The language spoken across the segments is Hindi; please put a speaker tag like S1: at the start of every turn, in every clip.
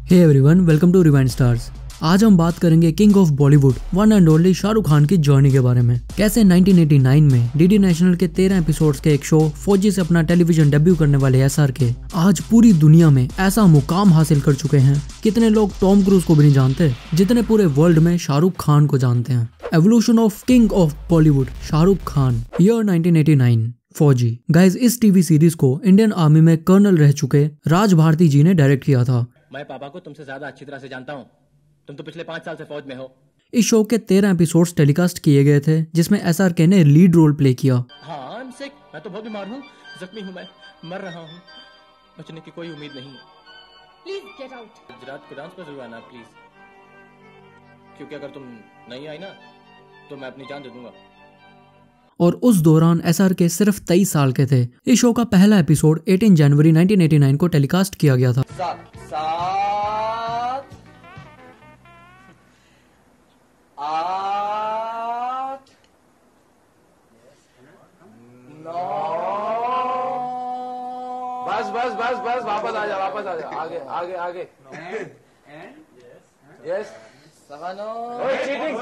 S1: Hey everyone, welcome to rewind stars. आज हम बात करेंगे king of Bollywood one and only Shahrukh Khan की जर्नी के बारे में। कैसे 1989 में डीडी नेशनल के 13 एपिसोड्स के एक शो फौजी से अपना टेलीविजन डेब्यू करने वाले SRK आज पूरी दुनिया में ऐसा मुकाम हासिल कर चुके हैं। कितने लोग टॉम क्रूज को भी नहीं जानते जितने पूरे वर्ल्ड में शाहरुख खान को जानते हैं। Evolution of king of Bollywood Shahrukh Khan, year 1989। Fauji guys, इस टीवी सीरीज को इंडियन आर्मी में कर्नल रह चुके राज भारती जी ने डायरेक्ट किया था।
S2: मैं पापा को तुमसे ज्यादा अच्छी तरह से जानता हूँ। तुम तो पिछले 5 साल से फौज में हो।
S1: इस शो के 13 एपिसोड्स टेलीकास्ट किए गए थे जिसमें SRK ने लीड रोल प्ले किया।
S2: हाँ, I'm sick। मैं तो बहुत बीमार हूँ, जख्मी हूँ, मैं मर रहा हूँ। बचने की कोई उम्मीद नहीं है।
S3: Please get out.
S2: गुजरात को डांस पर जरूर आना प्लीज, क्योंकि अगर तुम नहीं आई ना तो मैं अपनी जान दे दूंगा।
S1: और उस दौरान SRK सिर्फ 23 साल के थे। इस शो का पहला एपिसोड 18 जनवरी 1989 को टेलीकास्ट किया गया था।
S2: 7 8 9 बस वापस आ जा आगे यस। चीटिंग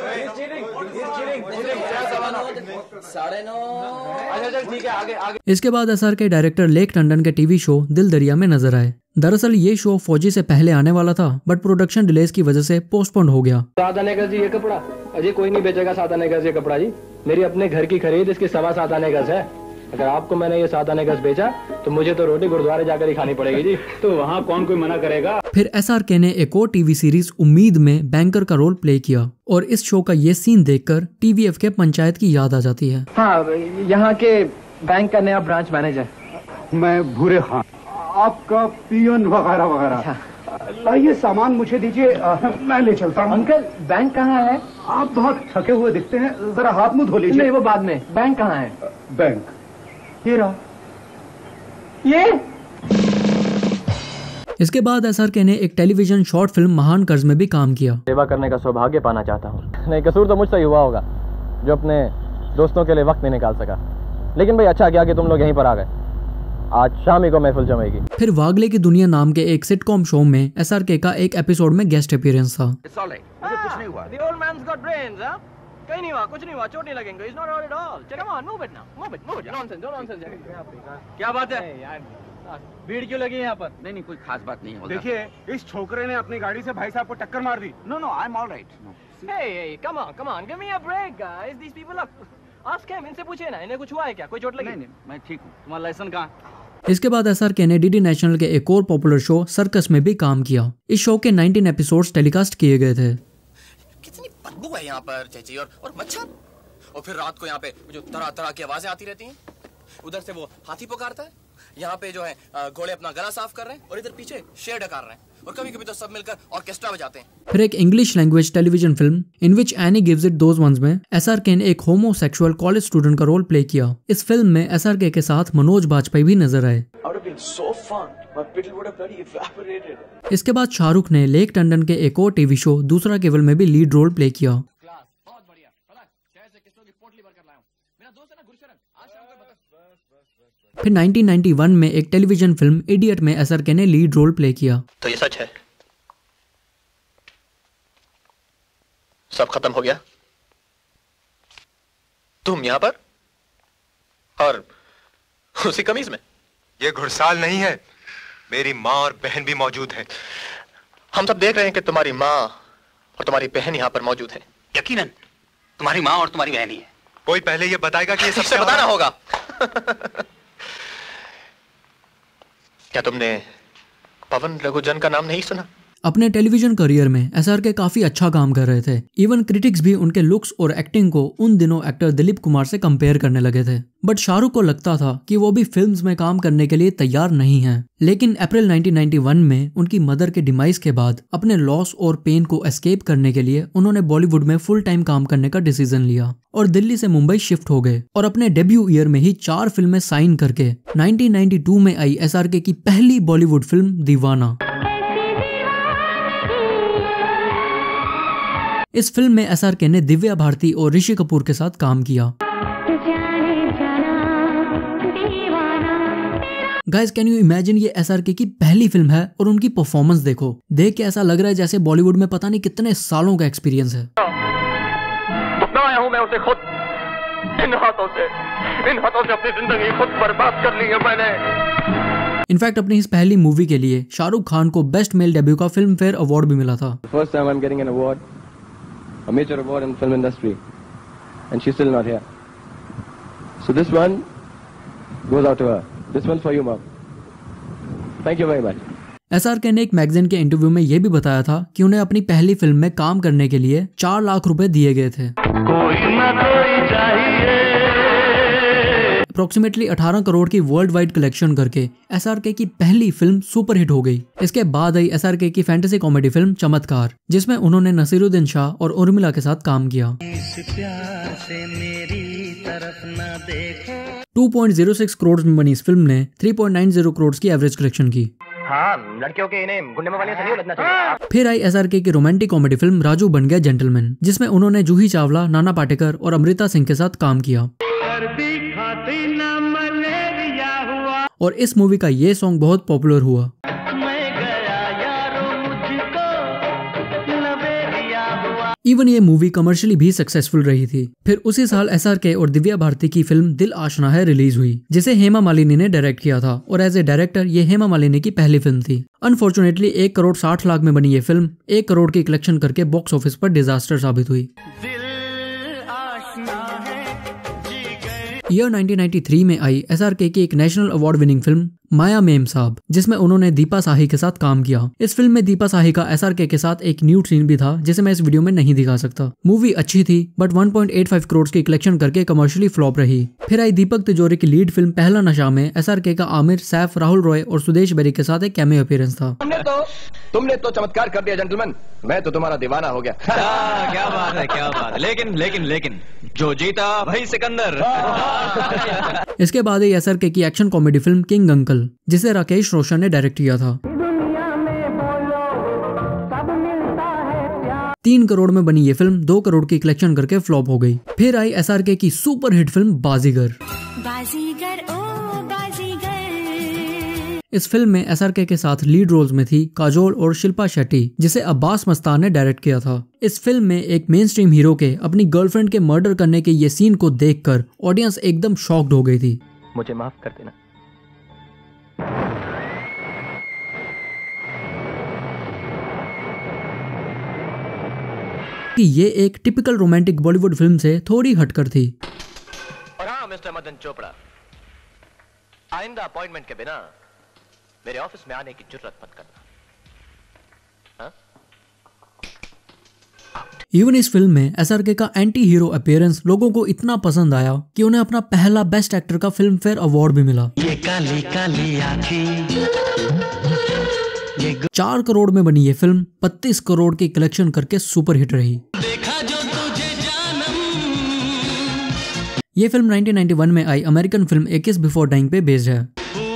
S2: 9:30 ठीक है, आगे।
S1: इसके बाद SRK डायरेक्टर लेक टंडन के टीवी शो दिल दरिया में नजर आए। दरअसल ये शो फौजी से पहले आने वाला था बट प्रोडक्शन डिलेज की वजह से पोस्टपोन हो गया।
S4: सादा नेगस जी ये कपड़ा अजय कोई नहीं बेचेगा। सादा नेगस ये कपड़ा जी मेरी अपने घर की खरीद इसकी 7.25 आने गज है। अगर आपको मैंने ये 7 आने गज बेचा तो मुझे तो रोटी गुरुद्वारे जाकर ही खानी पड़ेगी जी। तो वहाँ कौन कोई मना करेगा।
S1: फिर SRK ने एक और टीवी सीरीज उम्मीद में बैंकर का रोल प्ले किया और इस शो का ये सीन देखकर TVF के पंचायत की याद आ जाती है।
S4: हाँ, यहाँ के बैंक का नया ब्रांच मैनेजर
S5: मैं भूरे खान, आपका पियन वगैरह। लाइए सामान मुझे दीजिए, मैं ले चलता हूँ।
S4: अंकल बैंक कहाँ है?
S5: आप बहुत थके हुए दिखते हैं, जरा हाथ मुंह धो लीजिए।
S4: नहीं, वो बाद में। बैंक कहाँ है?
S5: बैंक ये रहा।
S4: ये
S1: इसके बाद SRK ने एक टेलीविजन शॉर्ट फिल्म महान कर्ज में भी काम किया।
S4: सेवा करने का सौभाग्य पाना चाहता हूँ। नहीं, कसूर तो मुझसे ही हुआ होगा जो अपने दोस्तों के लिए वक्त नहीं निकाल सका। लेकिन भाई अच्छा किया कि तुम लोग यहीं पर आ गए। आज शाम ही को महफिल जमेगी।
S1: फिर वागले की दुनिया नाम के एक सिटकॉम शो में SRK का एक एपिसोड में गेस्ट अपीयरेंस था।
S2: कुछ नहीं हुआ। The old man's got brains, huh? कहीं नहीं हुआ, कुछ नहीं हुआ, चोट नहीं लगेंगे। It's not hurt at all. Come on, move it now. Move it. Nonsense, don't nonsense. क्या बात है? यार भीड़ क्यों लगी है यहाँ पर?
S6: नहीं कोई खास बात नहीं है।
S5: देखिए, इस छोकरे ने अपनी गाड़ी से भाई साहब को टक्कर मार दी।
S6: No I am alright.
S2: Hey, come on, give me a break, guys. These people are. Ask him, इनसे पूछिए ना, इन्हें कुछ हुआ है क्या? कोई चोट लगी?
S6: नहीं, मैं ठीक हूँ। तुम्हारा लाइसेंस कहाँ?
S1: इसके बाद SRK ने डीडी नेशनल के एक और पॉपुलर शो सर्कस में भी काम किया। इस शो के 19 एपिसोड्स टेलीकास्ट किए गए थे।
S2: कितनी बदबू है यहाँ पर चाची, और मच्छर, और फिर रात को यहाँ पे जो तरह की आवाजें आती रहती हैं। उधर से वो हाथी पुकारता है, यहाँ पे जो है घोड़े अपना गला साफ कर रहे हैं, और इधर पीछे शेर डकार रहे हैं, और कभी कभी तो सब मिलकर ऑर्केस्ट्रा बजाते हैं।
S1: फिर एक English language television film in which Annie gives it those ones में SRK ने एक होमोसेक्सुअल कॉलेज स्टूडेंट का रोल प्ले किया। इस फिल्म में SRK के साथ मनोज बाजपेयी भी नजर आए। इसके बाद शाहरुख ने लेक टंडन के एक और टीवी शो दूसरा केवल में भी लीड रोल प्ले किया। फिर 1991 में एक टेलीविजन फिल्म इडियट में SRK ने लीड रोल प्ले किया।
S7: तो ये सच है, सब खत्म हो गया, तुम यहां पर और उसी कमीज में।
S8: ये घुड़साल नहीं है, मेरी माँ और बहन भी मौजूद है।
S7: हम सब देख रहे हैं कि तुम्हारी माँ और तुम्हारी बहन यहां पर मौजूद है।
S6: यकीनन तुम्हारी माँ और तुम्हारी बहन ही है।
S8: कोई पहले ये बताएगा कि ये सब
S7: इससे बताना होगा। क्या तुमने पवन रघुजन का नाम नहीं सुना?
S1: अपने टेलीविजन करियर में SRK काफी अच्छा काम कर रहे थे। इवन क्रिटिक्स भी उनके लुक्स और एक्टिंग को उन दिनों एक्टर दिलीप कुमार से कंपेयर करने लगे थे। बट शाहरुख को लगता था कि वो भी फिल्म्स में काम करने के लिए तैयार नहीं हैं। लेकिन अप्रैल 1991 में उनकी मदर के डिमाइस के बाद अपने लॉस और पेन को एस्केप करने के लिए उन्होंने बॉलीवुड में फुल टाइम काम करने का डिसीजन लिया और दिल्ली से मुंबई शिफ्ट हो गए और अपने डेब्यू ईयर में ही 4 फिल्में साइन करके 1992 में आई SRK की पहली बॉलीवुड फिल्म दीवाना। इस फिल्म में SRK ने दिव्या भारती और ऋषि कपूर के साथ काम किया। गाइस कैन यू इमेजिन, ये SRK की पहली फिल्म है और उनकी परफॉर्मेंस देखो, देख के ऐसा लग रहा है जैसे बॉलीवुड में पता नहीं कितने सालों का एक्सपीरियंस है।
S2: आया हूं मैं उसे खुद इन हाथों से अपनी जिंदगी खुद बर्बाद कर ली है मैंने।
S1: इनफैक्ट अपनी इस पहली मूवी के लिए शाहरुख खान को बेस्ट मेल डेब्यू का फिल्म फेयर अवार्ड भी मिला था।
S2: First time I am getting an award, a major award in film industry, and she is still not here, so this one goes out to her, this one for you mom, thank you very much.
S1: SRK ने एक मैगजीन के इंटरव्यू में यह भी बताया था कि उन्हें अपनी पहली फिल्म में काम करने के लिए 4 लाख रुपए दिए गए थे। अप्रोक्सीमेटली 18 करोड़ की वर्ल्ड वाइड कलेक्शन करके SRK की पहली फिल्म सुपरहिट हो गई। इसके बाद आई SRK की फैंटेसी कॉमेडी फिल्म चमत्कार, जिसमें उन्होंने नसीरुद्दीन शाह और उर्मिला के साथ काम किया। 2.06 करोड़ में बनी इस फिल्म ने 3.90 करोड़ की एवरेज कलेक्शन की।
S2: हाँ, लड़कियों के इन्हें गुंडे में वाले से नहीं लगना चाहिए।
S1: फिर आई SRK की romantic comedy film Raju Ban Gaya gentleman, जिसमें उन्होंने जूही चावला, नाना पाटेकर और अमृता सिंह के साथ काम किया। और इस मूवी का ये सॉन्ग बहुत पॉपुलर हुआ। इवन ये मूवी कमर्शियली भी सक्सेसफुल रही थी। फिर उसी साल SRK और दिव्या भारती की फिल्म दिल आशना है रिलीज हुई, जिसे हेमा मालिनी ने डायरेक्ट किया था और एज ए डायरेक्टर ये हेमा मालिनी की पहली फिल्म थी। अनफॉर्चुनेटली 1 करोड़ 60 लाख में बनी ये फिल्म 1 करोड़ की कलेक्शन करके बॉक्स ऑफिस पर डिजास्टर साबित हुई। ईयर 1993 में आई SRK की एक national award winning film Maya Mem Sahab, जिसमें उन्होंने दीपा साही के साथ काम किया। इस फिल्म में दीपा साही का SRK के साथ एक न्यूड सीन भी था, जिसे मैं इस वीडियो में नहीं दिखा सकता। मूवी अच्छी थी बट 1.85 करोड़ की कलेक्शन करके कमर्शियली फ्लॉप रही। फिर आई दीपक तिजोरी की लीड फिल्म पहला नशा में SRK का आमिर, सैफ, राहुल रॉय और सुदेश बेरी के साथ एक कैमियो अपीयरेंस था।
S2: तुमने तो चमत्कार कर दिया जेंटलमैन, मैं तो तुम्हारा दीवाना हो गया।
S6: क्या बात है, क्या बात है। लेकिन जो जीता वही सिकंदर।
S1: इसके बाद ही SRK की action comedy film king uncle, जिसे राकेश रोशन ने डायरेक्ट किया था। 3 करोड़ में बनी ये फिल्म 2 करोड़ की कलेक्शन करके फ्लॉप हो गई। फिर आई SRK की सुपर हिट फिल्म बाजीगर। इस फिल्म में SRK के साथ लीड रोल्स में थी काजोल और शिल्पा शेट्टी, जिसे अब्बास मस्तान ने डायरेक्ट किया था। इस फिल्म में एक मेन स्ट्रीम हीरो के अपनी गर्लफ्रेंड के मर्डर करने के ये सीन को देखकर ऑडियंस एकदम शॉक्ड हो गई थी।
S2: मुझे माफ कर देना।
S1: कि ये एक टिपिकल रोमांटिक बॉलीवुड फिल्म से थोड़ी हटकर थी।
S2: और हाँ मिस्टर मदन चोपड़ा, आइंदा अपॉइंटमेंट के बिना मेरे ऑफिस में आने की जुर्रत मत करना।
S1: इवन इस फिल्म में SRK का एंटी हीरो अपीयरेंस लोगों को इतना पसंद आया कि उन्हें अपना पहला बेस्ट एक्टर का फिल्म फेयर अवार्ड भी मिला। ये काली काली आँखें। 4 करोड़ में बनी ये फिल्म 32 करोड़ की कलेक्शन करके सुपर हिट रही। देखा जो तुझे जानम। ये फिल्म 1991 में आई अमेरिकन फिल्म ए किस बिफोर डाइंग पे बेस्ड है।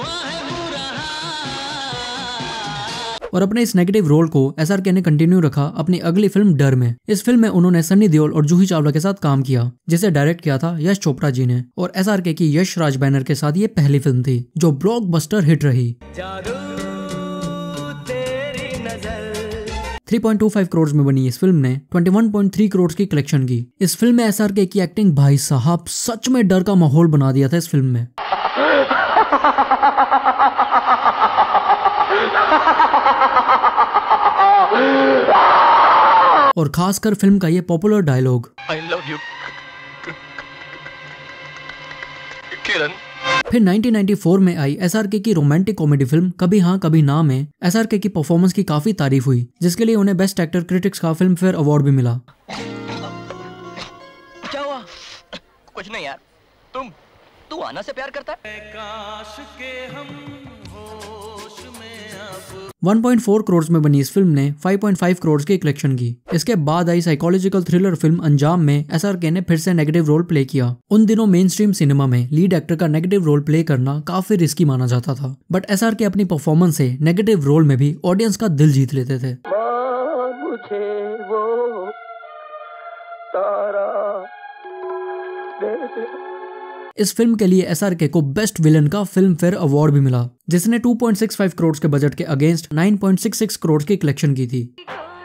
S1: और अपने इस नेगेटिव रोल को SRK ने कंटिन्यू रखा अपनी अगली फिल्म डर में। इस फिल्म में उन्होंने सन्नी देओल और जूही चावला के साथ काम किया, जिसे डायरेक्ट किया था यश चोपड़ा जी ने। और SRK की यश राज बैनर के साथ ये पहली फिल्म थी जो ब्लॉकबस्टर हिट रही। 3.25 करोड़ में बनी इस फिल्म ने 21.3 करोड़ की कलेक्शन की। इस फिल्म में SRK की एक्टिंग भाई साहब सच में डर का माहौल बना दिया था इस फिल्म में। और खासकर फिल्म का ये popular dialogue
S2: I love you, Kiran.
S1: फिर 1994 में आई SRK की romantic comedy film Kabhi Haan कभी ना में SRK की परफॉर्मेंस की काफी तारीफ हुई, जिसके लिए उन्हें बेस्ट एक्टर क्रिटिक्स का फिल्म फेयर अवार्ड भी मिला।
S2: क्या हुआ? कुछ नहीं यार, तू आना से प्यार करता है?
S1: 1.4 करोड़ में बनी इस फिल्म ने 5.5 करोड़ की कलेक्शन की। इसके बाद आई साइकोलॉजिकल थ्रिलर फिल्म अंजाम में SRK ने फिर से नेगेटिव रोल प्ले किया। उन दिनों मेन स्ट्रीम सिनेमा में लीड एक्टर का नेगेटिव रोल प्ले करना काफी रिस्की माना जाता था, बट SRK अपनी परफॉर्मेंस से नेगेटिव रोल में भी ऑडियंस का दिल जीत लेते थे।
S2: मुझे वो तारा दे दे।
S1: इस फिल्म के लिए SRK को बेस्ट विलन का फिल्म फेयर अवार्ड भी मिला, जिसने 2.65 करोड़ के बजट के अगेंस्ट 9.66 करोड़ की कलेक्शन की थी।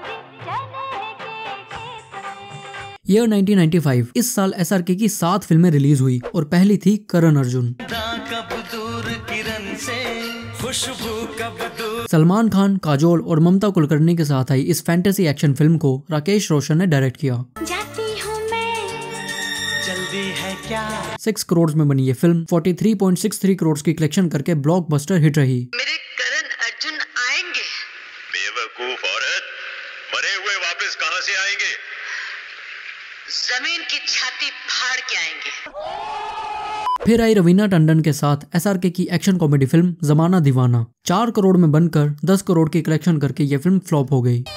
S1: ईयर 1995, इस साल SRK की 7 फिल्में रिलीज हुई और पहली थी करण अर्जुन। सलमान खान, काजोल और ममता कुलकर्णी के साथ आई इस फैंटेसी एक्शन फिल्म को राकेश रोशन ने डायरेक्ट किया। जाती हूं मैं, जल्दी है क्या। 6 करोड़ में बनी ये फिल्म 43.63 करोड़ की कलेक्शन करके ब्लॉकबस्टर हिट रही।
S9: मेरे करण अर्जुन आएंगे। बेवकूफ औरत, मरे हुए वापस कहां से आएंगे? जमीन की छाती फाड़ के आएंगे।
S1: फिर आई रवीना टंडन के साथ SRK की एक्शन कॉमेडी फिल्म जमाना दीवाना। 4 करोड़ में बनकर 10 करोड़ की कलेक्शन करके ये फिल्म फ्लॉप हो गई।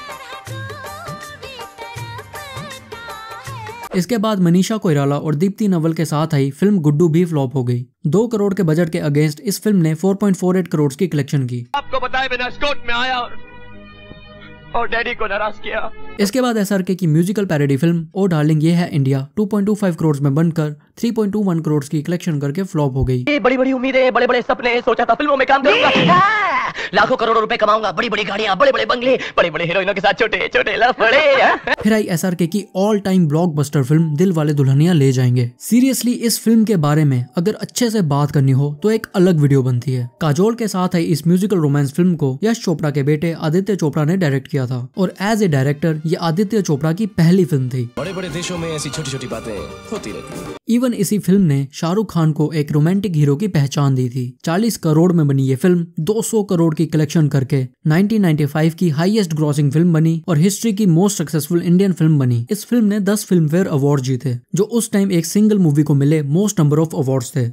S1: इसके बाद मनीषा कोइराला और दीप्ति नवल के साथ आई फिल्म गुड्डू भी फ्लॉप हो गई। 2 करोड़ के बजट के अगेंस्ट इस फिल्म ने 4.48 करोड़ की कलेक्शन की।
S6: आपको बताए बिना स्कॉट में आया और डैडी को नाराज किया।
S1: इसके बाद SRK की musical parody film oh darling Yeh Hai India 2.25 crore में बनकर 3.21 करोड़ की कलेक्शन करके फ्लॉप हो गई।
S10: बड़ी बड़ी उम्मीदें, बड़े बड़े सपने, सोचा था फिल्मों में काम करूंगा, लाखों करोड़ों रुपए कमाऊंगा, बड़ी बड़ी गाड़ियां, बड़े बड़े बंगले, बड़े बड़े हीरोइनों के साथ छोटे छोटे लफड़े।
S1: फिर आई SRK की all time blockbuster film Dilwale Dulhania ले जाएंगे। सीरियसली इस फिल्म के बारे में अगर अच्छे से बात करनी हो तो एक अलग वीडियो बनती है। काजोल के साथ आई इस म्यूजिकल रोमांस फिल्म को यश चोपड़ा के बेटे आदित्य चोपड़ा ने डायरेक्ट किया था और एज ए डायरेक्टर ये आदित्य चोपड़ा की पहली फिल्म थी।
S2: बड़े बड़े देशों में ऐसी छोटी छोटी बातें होती रहती हैं।
S1: इवन इसी फिल्म ने शाहरुख खान को एक रोमांटिक हीरो की पहचान दी थी। 40 करोड़ में बनी ये फिल्म 200 करोड़ की कलेक्शन करके 1995 की हाईएस्ट ग्रॉसिंग फिल्म बनी और हिस्ट्री की मोस्ट सक्सेसफुल इंडियन फिल्म बनी। इस फिल्म ने 10 फिल्म फेयर अवार्ड जीते, जो उस टाइम एक सिंगल मूवी को मिले मोस्ट नंबर ऑफ अवार्ड्स थे।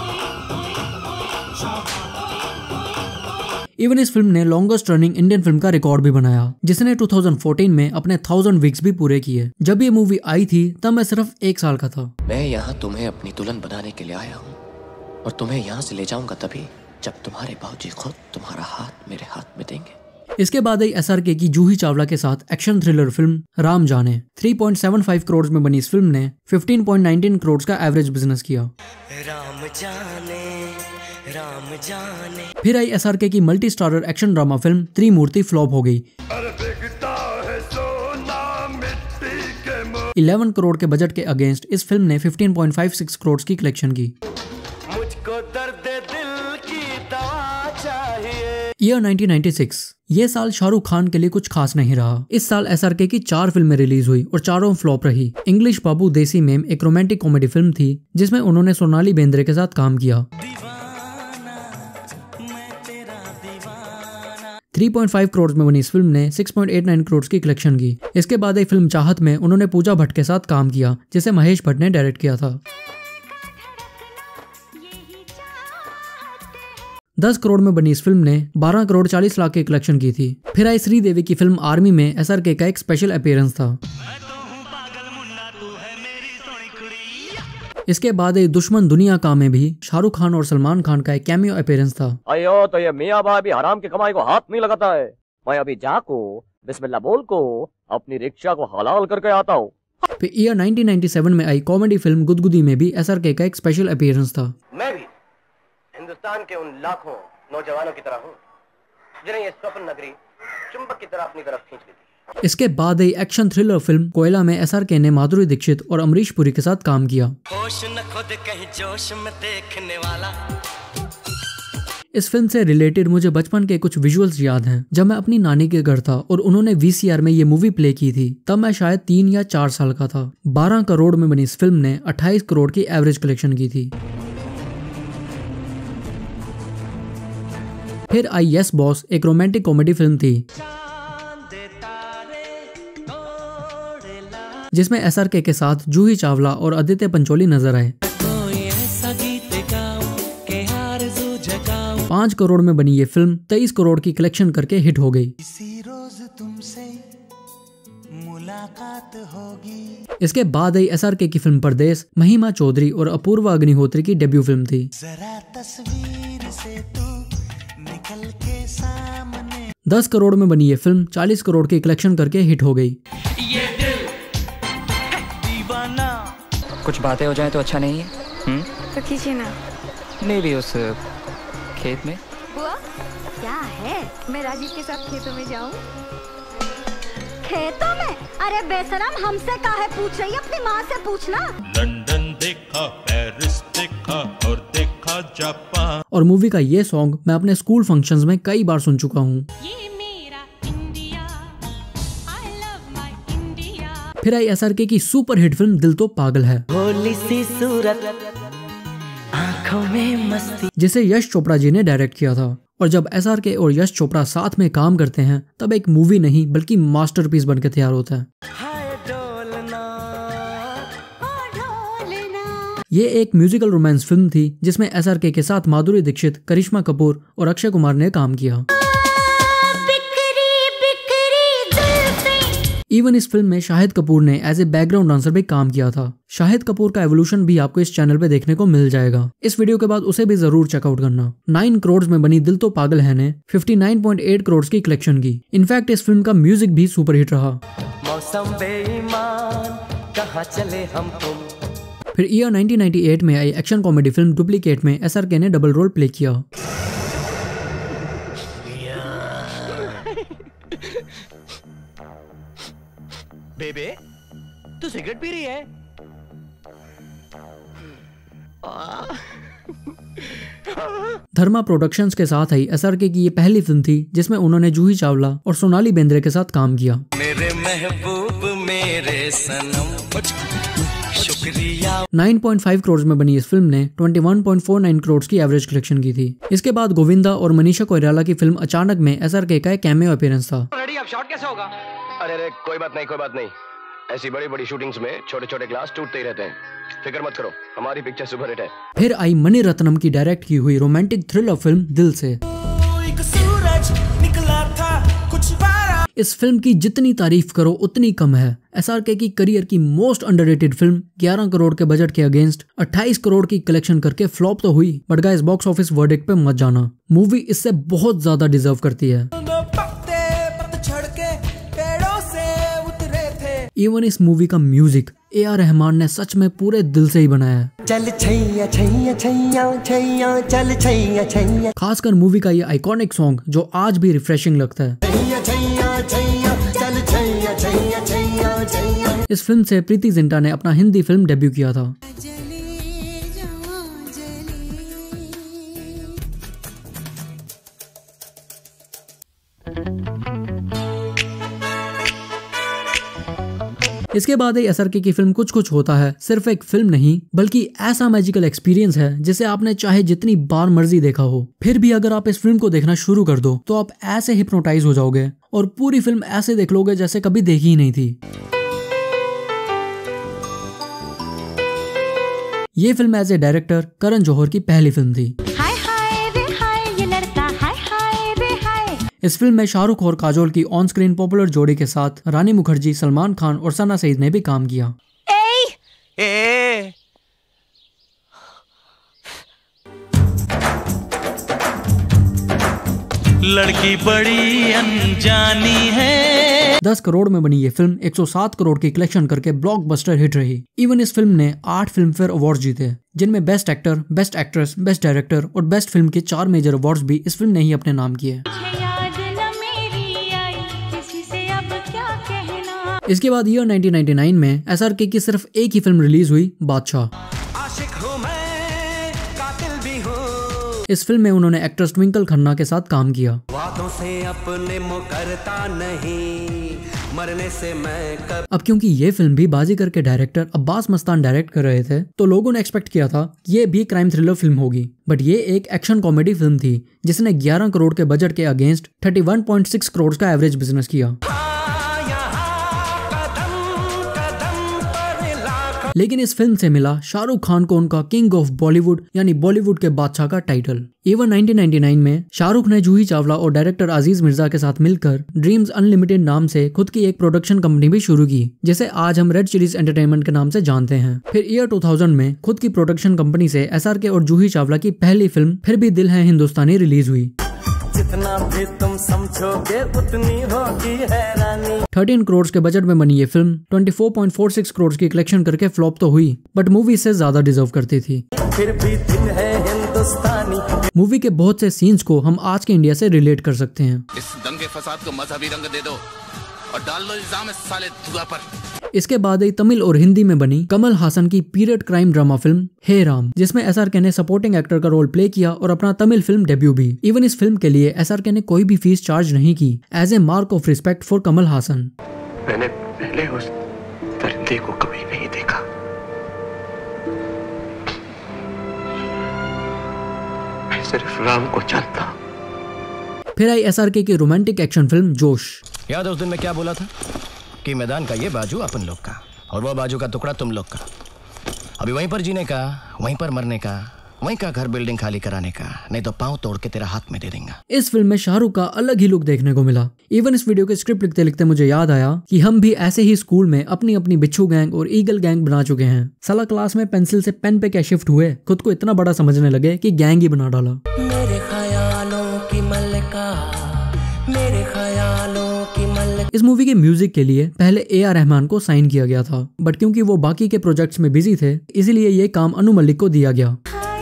S1: इवन इस फिल्म ने लॉन्गेस्ट रनिंग इंडियन फिल्म का रिकॉर्ड भी बनाया, जिसने 2014 में अपने 1000 वीक्स भी पूरे किए। जब ये मूवी आई थी तब मैं सिर्फ 1 साल का था।
S11: मैं यहाँ तुम्हें अपनी दुल्हन बनाने के लिए आया हूँ और तुम्हें यहाँ से ले जाऊंगा तभी जब तुम्हारे बाबूजी खुद तुम्हारा हाथ मेरे हाथ में देंगे।
S1: इसके बाद आई SRK की जूही चावला के साथ एक्शन थ्रिलर फिल्म राम जाने। 3.75 करोड़ में बनी इस फिल्म ने 15.19 करोड़ का एवरेज बिजनेस किया।
S10: राम जाने, राम जाने।
S1: फिर आई SRK की multi starrer action drama film Trimurti flop हो गई। 11 करोड़ के बजट के अगेंस्ट इस फिल्म ने 15.56 करोड़ की कलेक्शन की।
S10: मुझको दर्द दिल की दवा चाहिए।
S1: ईयर 1996, ये साल शाहरुख खान के लिए कुछ खास नहीं रहा। इस साल SRK की 4 फिल्में रिलीज हुई और चारों फ्लॉप रही। इंग्लिश बाबू देसी मेम एक रोमांटिक कॉमेडी फिल्म थी जिसमें उन्होंने सोनाली बेंद्रे के साथ काम किया। 3.5 करोड़ में बनी इस फिल्म ने 6.89 करोड़ की कलेक्शन की। इसके बाद एक फिल्म चाहत में उन्होंने पूजा भट्ट के साथ काम किया, जिसे महेश भट्ट ने डायरेक्ट किया था। 10 करोड़ में बनी इस फिल्म ने 12 करोड़ 40 लाख की कलेक्शन की थी। फिर आई श्रीदेवी की फिल्म आर्मी में SRK का एक स्पेशल अपीयरेंस था। इसके बाद एक दुश्मन दुनिया का में भी शाहरुख खान और सलमान खान का एक कैमियो अपीयरेंस था।
S10: अयो तो ये मियाँ भाई भी हराम की कमाई को हाथ नहीं लगाता है। मैं अभी जाको बिस्मिल्लाह बोल को अपनी रिक्शा को हलाल करके आता हूँ।
S1: फिर ईयर 1997 में आई कॉमेडी फिल्म गुदगुदी में भी SRK का एक स्पेशल अपीयरेंस था।
S10: मैं भी हिंदुस्तान के उन लाखों नौजवानों की तरह हूँ जिन्हें ये स्वप्न नगरी चुंबक की तरह अपनी तरफ खींच लेती।
S1: इसके बाद आई एक्शन थ्रिलर फिल्म कोयला में SRK ने माधुरी दीक्षित और अमरीश पुरी के साथ काम किया।
S10: होश न खुद कहीं जोश में देखने वाला।
S1: इस फिल्म से रिलेटेड मुझे बचपन के कुछ विजुअल्स याद हैं। जब मैं अपनी नानी के घर था और उन्होंने VCR में ये मूवी प्ले की थी, तब मैं शायद 3 या 4 साल का था। 12 करोड़ में बनी इस फिल्म ने 28 करोड़ की एवरेज कलेक्शन की थी। फिर आई यस बॉस, एक रोमांटिक कॉमेडी फिल्म थी जिसमें SRK के साथ जूही चावला और आदित्य पंचोली नजर आए। 5 करोड़ में बनी ये फिल्म 23 करोड़ की कलेक्शन करके हिट हो गई। इसके बाद आई SRK की फिल्म परदेस, महिमा चौधरी और अपूर्वा अग्निहोत्री की डेब्यू फिल्म थी। 10 करोड़ में बनी ये फिल्म 40 करोड़ की कलेक्शन करके हिट हो गई।
S12: कुछ बातें हो जाए तो अच्छा नहीं है। तो खींचिए ना।
S6: नीली उस खेत में।
S12: बुआ क्या है, मैं राजीव के साथ खेतों में जाऊं? खेतों में? अरे बेशरम, हमसे काहे पूछ रही है? अपनी माँ से पूछना।
S13: लंदन देखा, पेरिस देखा और देखा जापान।
S1: और मूवी का ये सॉन्ग मैं अपने स्कूल फंक्शंस में कई बार सुन चुका हूँ। फिर आई SRK की super hit film Dil To पागल है,
S14: भोली सी सूरत, आंखों में मस्ती, जिसे
S1: यश चोपड़ा जी ने डायरेक्ट किया था। और जब SRK और यश चोपड़ा साथ में काम करते हैं तब एक मूवी नहीं बल्कि मास्टरपीस बनकर तैयार होता है। ये एक म्यूजिकल रोमांस फिल्म थी जिसमें SRK के साथ माधुरी दीक्षित, करिश्मा कपूर और अक्षय कुमार ने काम किया। इवन इस फिल्म में शाहिद कपूर ने एज ए बैकग्राउंड डांसर भी काम किया था। शाहिद कपूर का एवोल्यूशन भी आपको इस चैनल पे देखने को मिल जाएगा। इस वीडियो के बाद उसे भी जरूर चेकआउट करना। 9 करोड़ में बनी दिल तो पागल है ने 59.8 करोड़ की कलेक्शन की। इनफैक्ट इस फिल्म का म्यूजिक भी सुपर हिट रहा।
S14: मौसम बेईमान, कहाँ चले हम तुम।
S1: फिर ईयर 1998 में आई एक्शन कॉमेडी फिल्म डुप्लीकेट में SRK ने डबल रोल प्ले किया।
S10: बेबे तू सिगरेट पी रही है?
S1: धर्मा प्रोडक्शंस के साथ आई SRK की ये पहली फिल्म थी जिसमें उन्होंने जूही चावला और सोनाली बेंद्रे के साथ काम किया।
S14: मेरे महबूब मेरे सनम शुक्रिया।
S1: 9.5 करोड़ में बनी इस फिल्म ने 21.49 करोड़ की एवरेज कलेक्शन की थी। इसके बाद गोविंदा और मनीषा कोइराला की फिल्म अचानक में SRK का एक कैमियो अपीयरेंस था।
S2: रेडी, अब शॉट कैसे होगा? अरे कोई बात नहीं। ऐसी बड़ी बड़ी शूटिंग्स में छोटे छोटे ग्लास टूटते ही रहते हैं, फिक्र मत करो, हमारी पिक्चर सुपर हिट है।
S1: फिर आई मणि रत्नम की डायरेक्ट की हुई रोमांटिक थ्रिलर फिल्म दिल से। इस फिल्म की जितनी तारीफ करो उतनी कम है। SRK की करियर की मोस्ट अंडररेटेड फिल्म 11 करोड़ के बजट के अगेंस्ट 28 करोड़ की कलेक्शन करके फ्लॉप तो हुई, but guys box office verdict पे मत जाना, मूवी इससे बहुत ज्यादा डिजर्व करती है। इवन इस मूवी का म्यूजिक AR रहमान ने सच में पूरे दिल से ही बनाया है।
S14: चल छैया छैया छैया छैया, चल छैया छैया।
S1: खासकर मूवी का ये आइकॉनिक सॉन्ग जो आज भी रिफ्रेशिंग लगता है।
S14: छैया छैया छैया, चल छैया छैया छैया छैया।
S1: इस फिल्म से प्रीति जिंटा ने अपना हिंदी फिल्म डेब्यू किया था। इसके बाद SRK की फिल्म कुछ कुछ होता है सिर्फ एक फिल्म नहीं बल्कि ऐसा मैजिकल एक्सपीरियंस है जिसे आपने चाहे जितनी बार मर्जी देखा हो, फिर भी अगर आप इस फिल्म को देखना शुरू कर दो तो आप ऐसे हिप्नोटाइज हो जाओगे और पूरी फिल्म ऐसे देख लोगे जैसे कभी देखी ही नहीं थी। ये film as a director Karan Johar की पहली फिल्म थी। इस फिल्म में शाहरुख और काजोल की ऑन स्क्रीन पॉपुलर जोड़ी के साथ रानी मुखर्जी, सलमान खान और सना सईद ने भी काम किया।
S13: लड़की बड़ी अनजानी है।
S1: 10 करोड़ में बनी ये फिल्म 107 करोड़ की कलेक्शन करके ब्लॉकबस्टर हिट रही। इवन इस फिल्म ने 8 फिल्म फेयर अवार्ड जीते, जिनमें best actor, best actress, best director और बेस्ट फिल्म के 4 मेजर अवार्ड्स भी इस फिल्म ने ही अपने नाम किए। इसके बाद ईयर 1999 में SRK की सिर्फ एक ही फिल्म रिलीज हुई, बादशाह। इस फिल्म में उन्होंने एक्ट्रेस ट्विंकल खन्ना के साथ काम किया।
S14: वादों से अपने मुकरता नहीं, मरने से मैं कब।
S1: अब क्योंकि ये फिल्म भी बाजीगर के डायरेक्टर अब्बास मस्तान डायरेक्ट कर रहे थे तो लोगों ने एक्सपेक्ट किया था ये भी क्राइम थ्रिलर फिल्म होगी, बट ये एक एक्शन कॉमेडी फिल्म थी जिसने 11 करोड़ के बजट के अगेंस्ट 31.6 करोड़ का एवरेज बिजनेस किया। लेकिन इस फिल्म से मिला शाहरुख खान को उनका किंग ऑफ बॉलीवुड यानी बॉलीवुड के बादशाह का टाइटल। इवन 1999 में शाहरुख ने जूही चावला और डायरेक्टर अजीज मिर्जा के साथ मिलकर ड्रीम्स अनलिमिटेड नाम से खुद की एक प्रोडक्शन कंपनी भी शुरू की, जिसे आज हम रेड चिलीज एंटरटेनमेंट के नाम से जानते हैं। फिर ईयर 2000 में खुद की प्रोडक्शन कंपनी से SRK और जूही चावला की पहली फिल्म फिर भी दिल है हिंदुस्तानी रिलीज हुई।
S15: जितना भी तुम समझोगे उतनी होगी हैरानी।
S1: 13 करोड़ के बजट में बनी ये फिल्म 24.46 करोड़ की कलेक्शन करके फ्लॉप तो हुई, बट मूवी से ज्यादा डिजर्व करती थी।
S15: फिर भी दिन है हिंदुस्तानी।
S1: मूवी के बहुत से सीन्स को हम आज के इंडिया से रिलेट कर सकते हैं।
S2: इस दंगे फसाद को मजहबी रंग दे दो और डाल दो इल्जाम इस साले धुआं पर।
S1: इसके बाद ही तमिल और हिंदी में बनी कमल हासन की period crime drama film Hey Ram, जिसमें SRK ने सपोर्टिंग एक्टर का रोल प्ले किया और अपना तमिल फिल्म डेब्यू भी। इवन इस फिल्म के लिए SRK ने कोई भी फीस चार्ज नहीं की, as a mark of respect for Kamal Haasan.
S11: मैंने पहले उस परिंदे को कभी नहीं देखा। मैं सिर्फ राम को जानता हूं।
S1: फिर आई SRK की रोमांटिक एक्शन फिल्म जोश।
S16: याद है उस दिन मैं क्या बोला था कि मैदान का ये बाजू अपन लोग का और वो बाजू का टुकड़ा तुम लोग का। अभी वहीं पर जीने का, वहीं पर मरने का, वहीं का घर बिल्डिंग खाली कराने का, नहीं तो पांव तोड़ के तेरा हाथ में दे देंगे।
S1: इस फिल्म में शाहरुख का अलग ही लुक देखने को मिला। इवन इस वीडियो के स्क्रिप्ट लिखते लिखते मुझे याद आया कि हम भी ऐसे ही स्कूल में अपनी अपनी बिच्छू गैंग और ईगल गैंग बना चुके हैं। साला क्लास में पेंसिल से पेन पे क्या शिफ्ट हुए, खुद को इतना बड़ा समझने लगे कि गैंग ही बना डाला।
S15: मेरे ख्यालों की मल्लिका, मेरे ख्यालों की मल्लिका।
S1: इस मूवी के म्यूजिक के लिए पहले AR रहमान को साइन किया गया था, बट क्योंकि वो बाकी के प्रोजेक्ट्स में बिजी थे, इसलिए ये काम अनु मलिक को दिया गया।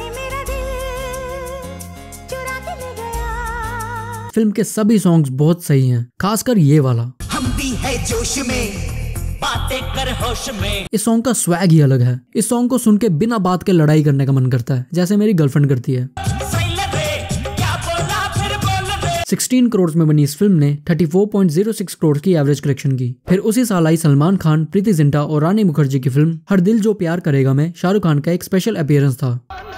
S1: फिल्म के सभी सॉन्ग्स बहुत सही हैं, खासकर ये वाला।
S15: हम भी है जोश में, बातें कर होश में।
S1: इस सॉन्ग का स्वैग ही अलग है। इस सॉन्ग को सुन के बिना बात के लड़ाई करने का मन करता है, जैसे मेरी गर्लफ्रेंड करती है। 16 करोड़ में बनी इस फिल्म ने 34.06 करोड़ की एवरेज कलेक्शन की। फिर उसी साल आई सलमान खान, प्रीति जिंटा और रानी मुखर्जी की फिल्म हर दिल जो प्यार करेगा में शाहरुख खान का एक स्पेशल अपीयरेंस था।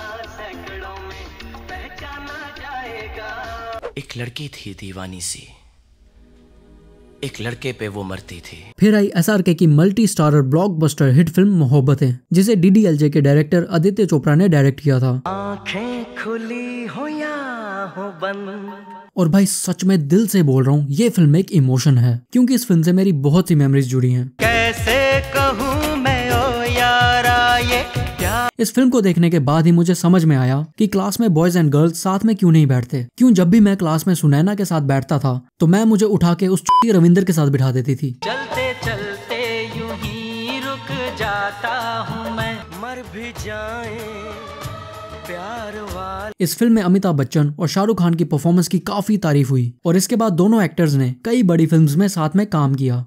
S16: एक लड़की थी दीवानी सी, एक लड़के पे वो मरती थी।
S1: फिर आई SRK की multi starrer blockbuster hit film Mohabbatein, जिसे DDLJ के डायरेक्टर आदित्य चोपड़ा ने डायरेक्ट किया था।
S15: आंखें खुली हो या हो बंद।
S1: और भाई सच में दिल से बोल रहा हूँ, ये फिल्म एक इमोशन है, क्योंकि इस फिल्म से मेरी बहुत सी मेमोरीज जुड़ी हैं।
S15: कैसे कहूँ मैं ओ यारा ये क्या।
S1: इस फिल्म को देखने के बाद ही मुझे समझ में आया कि क्लास में बॉयज एंड गर्ल्स साथ में क्यों नहीं बैठते। क्यों जब भी मैं क्लास में सुनैना के साथ बैठता था तो मैं मुझे उठा के उस चुट्टी रविंदर के साथ बिठा देती थी।
S15: चलते चलते यूं ही रुक जाता हूँ मैं, मर भी जाए प्यार वाले।
S1: इस फिल्म में अमिताभ बच्चन और शाहरुख खान की परफॉर्मेंस की काफी तारीफ हुई और इसके बाद दोनों एक्टर्स ने कई बड़ी फिल्म्स में साथ में काम किया।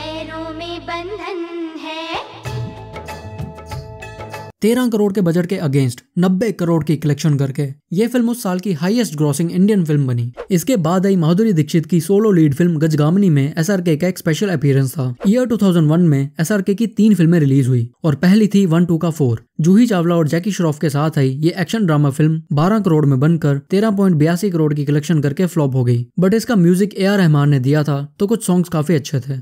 S1: 13 करोड़ के बजट के अगेंस्ट 90 करोड़ की कलेक्शन करके ये फिल्म उस साल की हाईएस्ट ग्रॉसिंग इंडियन फिल्म बनी। इसके बाद आई माधुरी दीक्षित की सोलो लीड फिल्म गजगामनी में SRK का एक स्पेशल अपीयरेंस था। ईयर 2001 में SRK की 3 फिल्में रिलीज हुई और पहली थी 1, 2 का 4। जूही चावला और जैकी श्रॉफ के साथ आई ये एक्शन ड्रामा फिल्म 12 करोड़ में बनकर 13.82 करोड़ की कलेक्शन करके फ्लॉप हो गई। बट इसका म्यूजिक AR रहमान ने दिया था, तो कुछ सॉन्ग्स काफी अच्छे थे।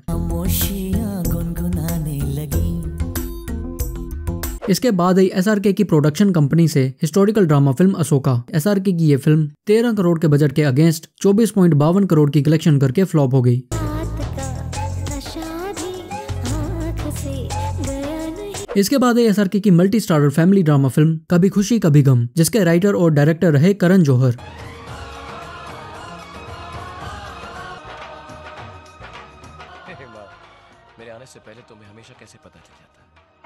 S1: इसके बाद आई SRK की प्रोडक्शन कंपनी से historical drama film Asoka. SRK की ये फिल्म 13 करोड़ के बजट के अगेंस्ट 24.52 करोड़ की कलेक्शन करके फ्लॉप हो गई। इसके बाद आई SRK की multi starrer family drama film Kabhi Khushi कभी गम, जिसके राइटर और डायरेक्टर रहे करण जौहर।
S16: मेरे आने से पहले तुम्हें हमेशा कैसे पता चल जाता है?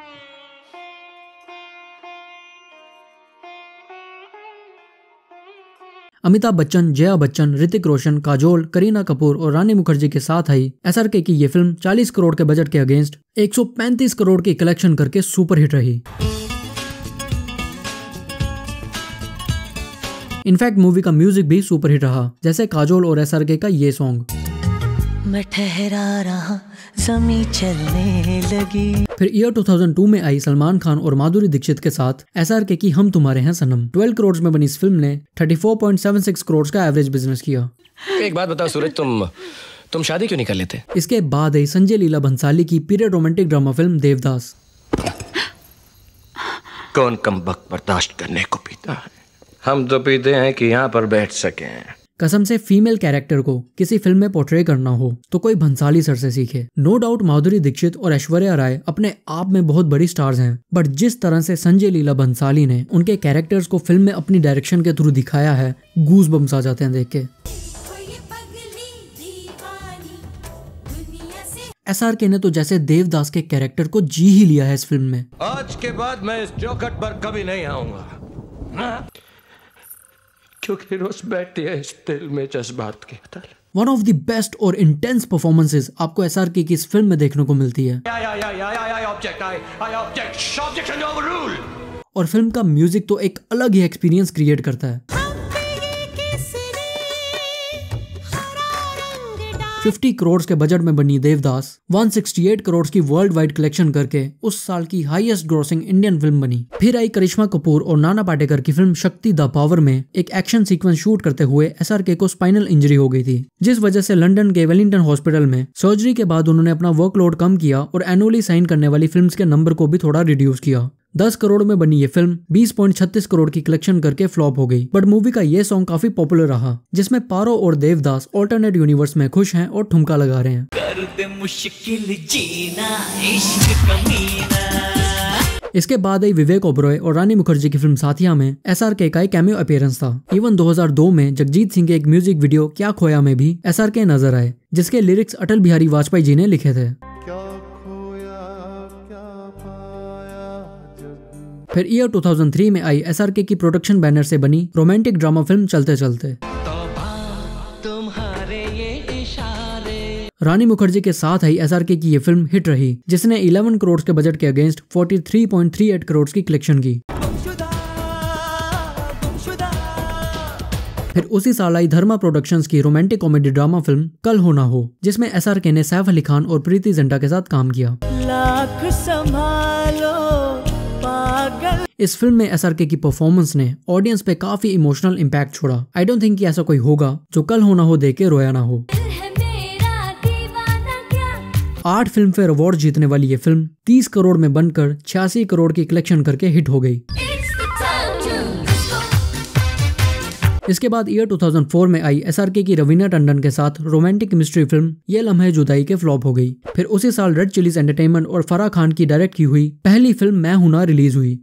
S1: अमिताभ बच्चन, जया बच्चन, ऋतिक रोशन, काजोल, करीना कपूर और रानी मुखर्जी के साथ आई SRK की ये फिल्म 40 करोड़ के बजट के अगेंस्ट 135 करोड़ की कलेक्शन करके सुपर हिट रही। इनफैक्ट मूवी का म्यूजिक भी सुपर हिट रहा, जैसे काजोल और SRK का ये सॉन्ग।
S15: मैं ठहरा रहा, ज़मीं चलने लगी।
S1: फिर ईयर 2002 में आई सलमान खान और माधुरी दीक्षित के साथ SRK की हम तुम्हारे हैं सनम। 12 करोड़ में बनी इस फिल्म ने 34.76 करोड़ का एवरेज बिजनेस किया।
S16: एक बात बताओ सूरज, तुम शादी क्यों नहीं कर लेते?
S1: इसके बाद आई संजय लीला भंसाली की period romantic drama film Devdas.
S16: कौन कमबख्त बर्दाश्त करने को पीता है? हम तो पीते हैं कि यहाँ पर बैठ सके।
S1: कसम से फीमेल कैरेक्टर को किसी फिल्म में पोर्ट्रे करना हो तो कोई भंसाली सर से सीखे। नो डाउट माधुरी दीक्षित और ऐश्वर्या राय अपने आप में बहुत बड़ी स्टार्स हैं, बट जिस तरह से संजय लीला भंसाली ने उनके कैरेक्टर्स को फिल्म में अपनी डायरेक्शन के थ्रू दिखाया है, गूज बम्स आ जाते हैं देख के। SRK ने तो जैसे देवदास के कैरेक्टर को जी ही लिया है इस फिल्म में।
S17: आज के बाद मैं इस चौखट पर कभी नहीं आऊंगा, क्योंकि रोज बैठती है इस दिल में जज्बात की कतल।
S1: वन ऑफ द बेस्ट और इंटेंस परफॉर्मेंसेस आपको SRK की इस फिल्म में देखने को मिलती है। और फिल्म का म्यूजिक तो एक अलग ही एक्सपीरियंस क्रिएट करता है। 50 करोड़ के बजट में बनी देवदास 168 करोड़ की वर्ल्ड वाइड कलेक्शन करके उस साल की हाईएस्ट ग्रॉसिंग इंडियन फिल्म बनी। फिर आई करिश्मा कपूर और नाना पाटेकर की फिल्म शक्ति द पावर में एक एक्शन सीक्वेंस शूट करते हुए SRK को स्पाइनल इंजरी हो गई थी, जिस वजह से लंदन के वेलिंगटन हॉस्पिटल में सर्जरी के बाद उन्होंने अपना वर्कलोड कम किया और एनुअली साइन करने वाली फिल्म के नंबर को भी थोड़ा रिड्यूस किया। 10 करोड़ में बनी ये फिल्म 20.36 करोड़ की कलेक्शन करके फ्लॉप हो गई। बट मूवी का ये सॉन्ग काफी पॉपुलर रहा, जिसमें पारो और देवदास ऑल्टरनेट यूनिवर्स में खुश हैं और ठुमका लगा रहे हैं।
S15: कर दे मुश्किल जीना इश्क कमीना।
S1: इसके बाद आई विवेक ओबरॉय और रानी मुखर्जी की फिल्म साथिया में SRK का एक कैमियो अपीयरेंस था। इवन 2002 में जगजीत सिंह के एक म्यूजिक वीडियो क्या खोया में भी SRK नजर आए, जिसके लिरिक्स अटल बिहारी वाजपेयी जी ने लिखे थे। फिर ईयर 2003 में आई SRK की प्रोडक्शन बैनर से बनी रोमांटिक ड्रामा फिल्म चलते चलते। रानी मुखर्जी के साथ आई SRK की ये फिल्म हिट रही, जिसने 11 करोड़ के बजट के अगेंस्ट 43.38 करोड़ की कलेक्शन की। फिर उसी साल आई धर्मा प्रोडक्शंस की romantic comedy drama film Kal Ho ना हो, जिसमें SRK ने सैफ अली खान और प्रीति जिंटा के साथ काम किया।
S15: लाख संभालो पागल।
S1: इस फिल्म में SRK की परफॉर्मेंस ने ऑडियंस पे काफी इमोशनल इम्पैक्ट छोड़ा। आई डोंट थिंक कि ऐसा कोई होगा जो कल हो ना हो देख के रोया ना हो। 8 फिल्म फेयर अवार्ड जीतने वाली ये फिल्म 30 करोड़ में बनकर 86 करोड़ की कलेक्शन करके हिट हो गई। इसके बाद ईयर 2004 में आई SRK की रवीना टंडन के साथ रोमांटिक मिस्ट्री फिल्म ये लम्हे जुदाई के फ्लॉप हो गई। फिर उसी साल रेड चिलीज एंटरटेनमेंट और फराह खान की डायरेक्ट की हुई पहली फिल्म मैं हूं ना रिलीज हुई।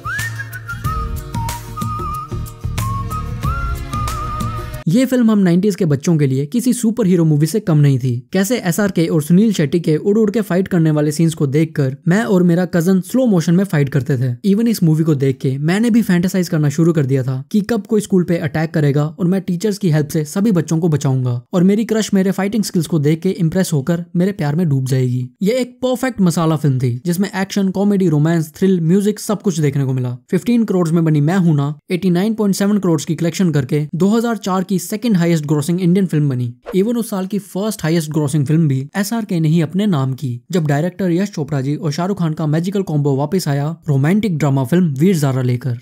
S1: ये फिल्म हम 90s के बच्चों के लिए किसी सुपर हीरो मूवी से कम नहीं थी। कैसे SRK और सुनील शेट्टी के उड़ उड़ के फाइट करने वाले सीन्स को देखकर मैं और मेरा कजन स्लो मोशन में फाइट करते थे। इवन इस मूवी को देख के मैंने भी फैंटेसाइज करना शुरू कर दिया था कि कब कोई स्कूल पे अटैक करेगा और मैं टीचर्स की हेल्प से सभी बच्चों को बचाऊंगा और मेरी क्रश मेरे फाइटिंग स्किल्स को देख के इम्प्रेस होकर मेरे प्यार में डूब जाएगी। ये एक परफेक्ट मसाला फिल्म थी, जिसमें action, comedy, romance, thrill, music सब कुछ देखने को मिला। 15 करोड़ में बनी मैं हूं ना 89.7 करोड़ की कलेक्शन करके 2004 की second highest grossing Indian film बनी। इवन उस साल की फर्स्ट हाईएस्ट ग्रॉसिंग फिल्म भी SRK ने ही अपने नाम की, जब डायरेक्टर यश चोपड़ा जी और शाहरुख खान का मैजिकल कॉम्बो वापस आया romantic drama film Veer Zaara लेकर।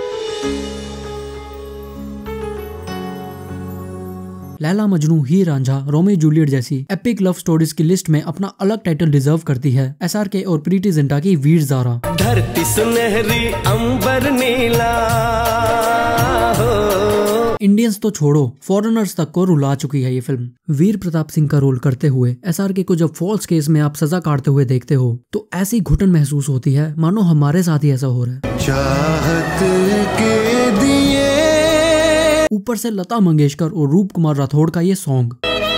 S1: लैला मजनू, हीर रांझा, रोमियो जूलियट जैसी एपिक लव स्टोरीज की लिस्ट में अपना अलग टाइटल डिजर्व करती है SRK और प्रीति जिंटा की वीर ज़ारा।
S15: धरती सुनहरी अंबर नीला
S1: इंडियंस तो छोड़ो, फॉरेनर्स तक को रुला चुकी है ये फिल्म। वीर प्रताप सिंह का रोल करते हुए SRK को जब फॉल्स केस में आप सजा काटते हुए देखते हो तो ऐसी घुटन महसूस होती है मानो हमारे साथ ही ऐसा हो रहा है।
S15: चाहत के दिए
S1: ऊपर से लता मंगेशकर और रूप कुमार राठौड़ का ये सॉन्ग।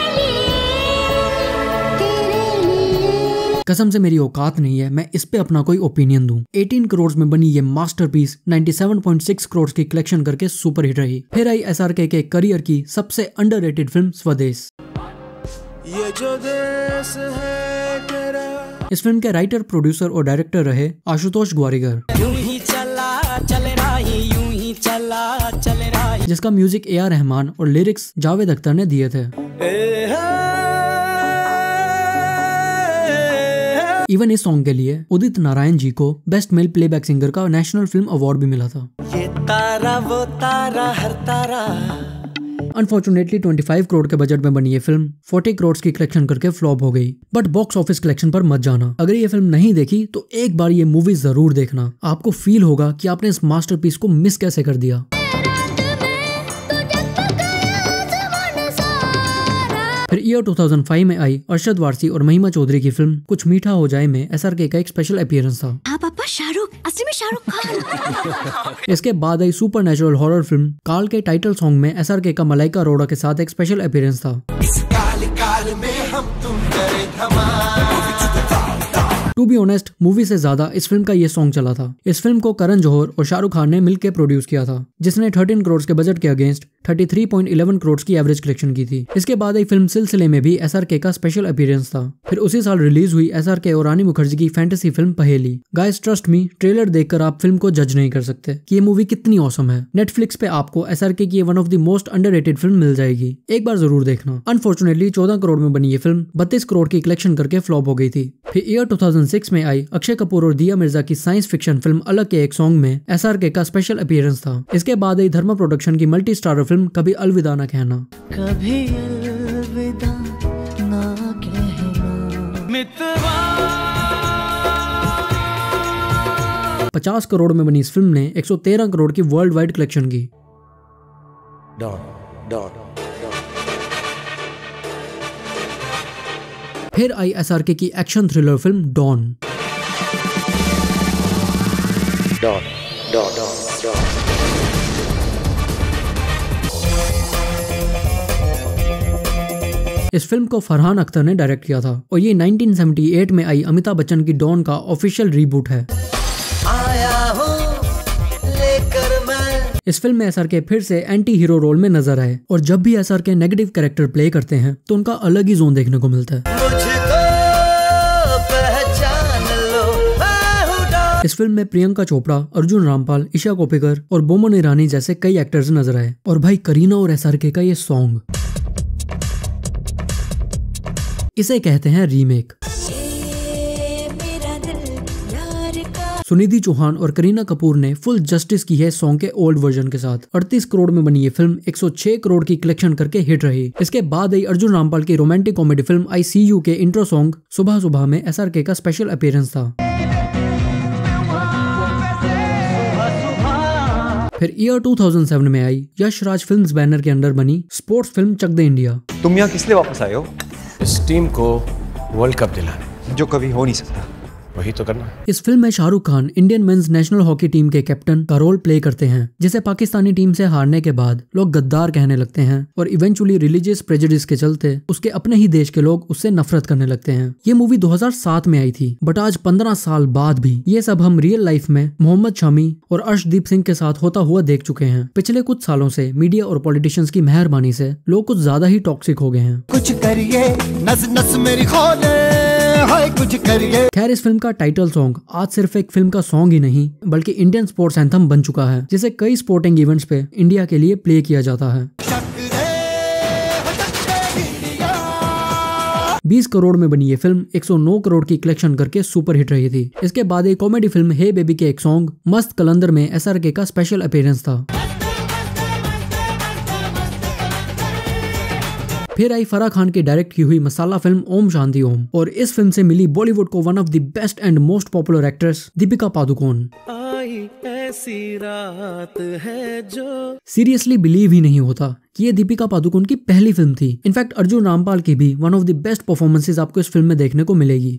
S1: कसम से मेरी औकात नहीं है मैं इस पे अपना कोई ओपिनियन दूं। 18 करोड़ में बनी ये मास्टरपीस 97.6 करोड़ की कलेक्शन करके सुपर हिट रही। फिर आई SRK के करियर की सबसे अंडररेटेड फिल्म स्वदेश।
S15: ये जो देश है तेरा।
S1: इस फिल्म के राइटर, प्रोड्यूसर और डायरेक्टर रहे आशुतोष ग्वारिकर,
S15: यूं ही चला चल रही, यूं ही चला चल रही,
S1: जिसका म्यूजिक AR रहमान और लिरिक्स जावेद अख्तर ने दिए थे। इवन इस सॉन्ग के लिए उदित नारायण जी को बेस्ट मेल प्लेबैक सिंगर का नेशनल फिल्म अवार्ड भी मिला था।
S15: ये तारा वो तारा हर तारा।
S1: अनफॉर्चुनेटली 25 करोड़ के बजट में बनी ये फिल्म 40 करोड़ की कलेक्शन करके फ्लॉप हो गई। बट बॉक्स ऑफिस कलेक्शन पर मत जाना। अगर ये फिल्म नहीं देखी तो एक बार ये मूवी जरूर देखना। आपको फील होगा कि आपने इस मास्टरपीस को मिस कैसे कर दिया। फिर ईयर 2005 में आई अरशद वारसी और महिमा चौधरी की फिल्म कुछ मीठा हो जाए में SRK का एक स्पेशल अपीयरेंस था।
S12: हाँ पापा, शाहरुख, असली में शाहरुख खान।
S1: इसके बाद आई supernatural horror film Kaal के टाइटल सॉन्ग में SRK का मलाइका अरोड़ा के साथ एक स्पेशल अपीयरेंस था।
S15: इस काल काल में हम तुम करे धमाल।
S1: टू बी ऑनेस्ट मूवी से ज्यादा इस फिल्म का ये सॉन्ग चला था। इस फिल्म को करण जौहर और शाहरुख खान ने मिलकर प्रोड्यूस किया था, जिसने 13 करोड़ के बजट के अगेंस्ट 33.11 करोड़ की एवरेज कलेक्शन की थी। इसके बाद ही फिल्म सिलसिले में भी SRK का स्पेशल अपीयरेंस था। फिर उसी साल रिलीज हुई SRK और रानी मुखर्जी की fantasy film Paheli. Guys trust me, trailer देखकर आप फिल्म को जज नहीं कर सकते कि ये मूवी कितनी ऑसम है। नेटफ्लिक्स पे आपको SRK की one of the most underrated film मिल जाएगी, एक बार जरूर देखना। अनफॉर्चुनेटली 14 करोड़ में बनी ये फिल्म 32 करोड़ की कलेक्शन करके फ्लॉप हो गई थी। फिर ईयर 2006 में आई अक्षय कपूर और दिया मिर्जा की साइंस फिक्शन फिल्म अलग के एक सॉन्ग में SRK का स्पेशल अपीयरेंस था। इसके बाद आई धर्मा प्रोडक्शन की multi starrer film Kabhi Alvida ना कहना।
S15: कभी अलविदा ना कहना मितवा।
S1: 50 करोड़ में बनी इस फिल्म ने 113 करोड़ की वर्ल्ड वाइड कलेक्शन की। फिर आई SRK की एक्शन थ्रिलर फिल्म डॉन। इस फिल्म को फरहान अख्तर ने डायरेक्ट किया था और ये 1978 में आई अमिताभ बच्चन की डॉन का ऑफिशियल रीबूट है।
S15: आया हूं लेकर मैं।
S1: इस फिल्म में SRK फिर से एंटी हीरो रोल में नजर आए और जब भी SRK नेगेटिव कैरेक्टर प्ले करते हैं तो उनका अलग ही जोन देखने को मिलता है। इस फिल्म में प्रियंका चोपड़ा, अर्जुन रामपाल, ईशा कोप्पिकर और बोमन ईरानी जैसे कई एक्टर्स नजर आए। और भाई करीना और SRK का ये सॉन्ग, इसे कहते हैं रीमेक। सुनिधि चौहान और करीना कपूर ने फुल जस्टिस की है सॉन्ग के ओल्ड वर्जन के साथ। 38 करोड़ में बनी ये फिल्म 106 करोड़ की कलेक्शन करके हिट रही। इसके बाद आई अर्जुन रामपाल की romantic comedy film I see you के इंट्रो सॉन्ग सुबह सुबह में SRK का स्पेशल अपीयरेंस था। फिर ईयर 2007 में आई यश राज फिल्म्स बैनर के अंडर बनी sports film Chak De India.
S18: तुम यहाँ किस लिए वापस आए हो?
S16: इस टीम को वर्ल्ड कप दिलाने,
S18: जो कभी हो नहीं सकता।
S16: वही तो करना।
S1: इस फिल्म में Shahrukh Khan Indian men's national hockey team के कैप्टन का रोल प्ले करते हैं, जिसे पाकिस्तानी टीम से हारने के बाद लोग गद्दार कहने लगते हैं और इवेंचुअली रिलीजियस प्रेजुडिस के चलते उसके अपने ही देश के लोग उससे नफरत करने लगते हैं। ये मूवी 2007 में आई थी, बट आज 15 साल बाद भी ये सब हम रियल लाइफ में मोहम्मद शमी और अर्शदीप सिंह के साथ होता हुआ देख चुके हैं। पिछले कुछ सालों से मीडिया और पॉलिटिशियंस की मेहरबानी से लोग कुछ ज्यादा ही टॉक्सिक हो गए हैं।
S15: कुछ करिए नस नस मेरी खोले, हाय कुछ करिए।
S1: खैर इस फिल्म का टाइटल सॉन्ग आज सिर्फ एक फिल्म का सॉन्ग ही नहीं बल्कि इंडियन स्पोर्ट्स एंथम बन चुका है, जिसे कई स्पोर्टिंग इवेंट्स पे इंडिया के लिए प्ले किया जाता है। 20 करोड़ में बनी ये फिल्म 109 करोड़ की कलेक्शन करके सुपर हिट रही थी। इसके बाद एक कॉमेडी फिल्म हे बेबी के एक सॉन्ग मस्त कलंदर में SRK का स्पेशल अपीयरेंस था। फिर आई फराह खान की डायरेक्ट की हुई मसाला फिल्म ओम शांति ओम, और इस फिल्म से मिली बॉलीवुड को one of the best and most popular actress Deepika Padukone.
S15: आई ऐसी रात है जो
S1: सीरियसली बिलीव ही नहीं होता कि ये दीपिका पादुकोण की पहली फिल्म थी। इनफैक्ट अर्जुन रामपाल की भी one of the best performances आपको इस फिल्म में देखने को मिलेगी।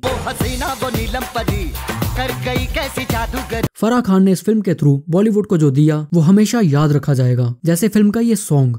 S15: कर गई कैसी जादूगर।
S1: फराह खान ने इस फिल्म के थ्रू बॉलीवुड को जो दिया वो हमेशा याद रखा जाएगा, जैसे फिल्म का ये सॉन्ग।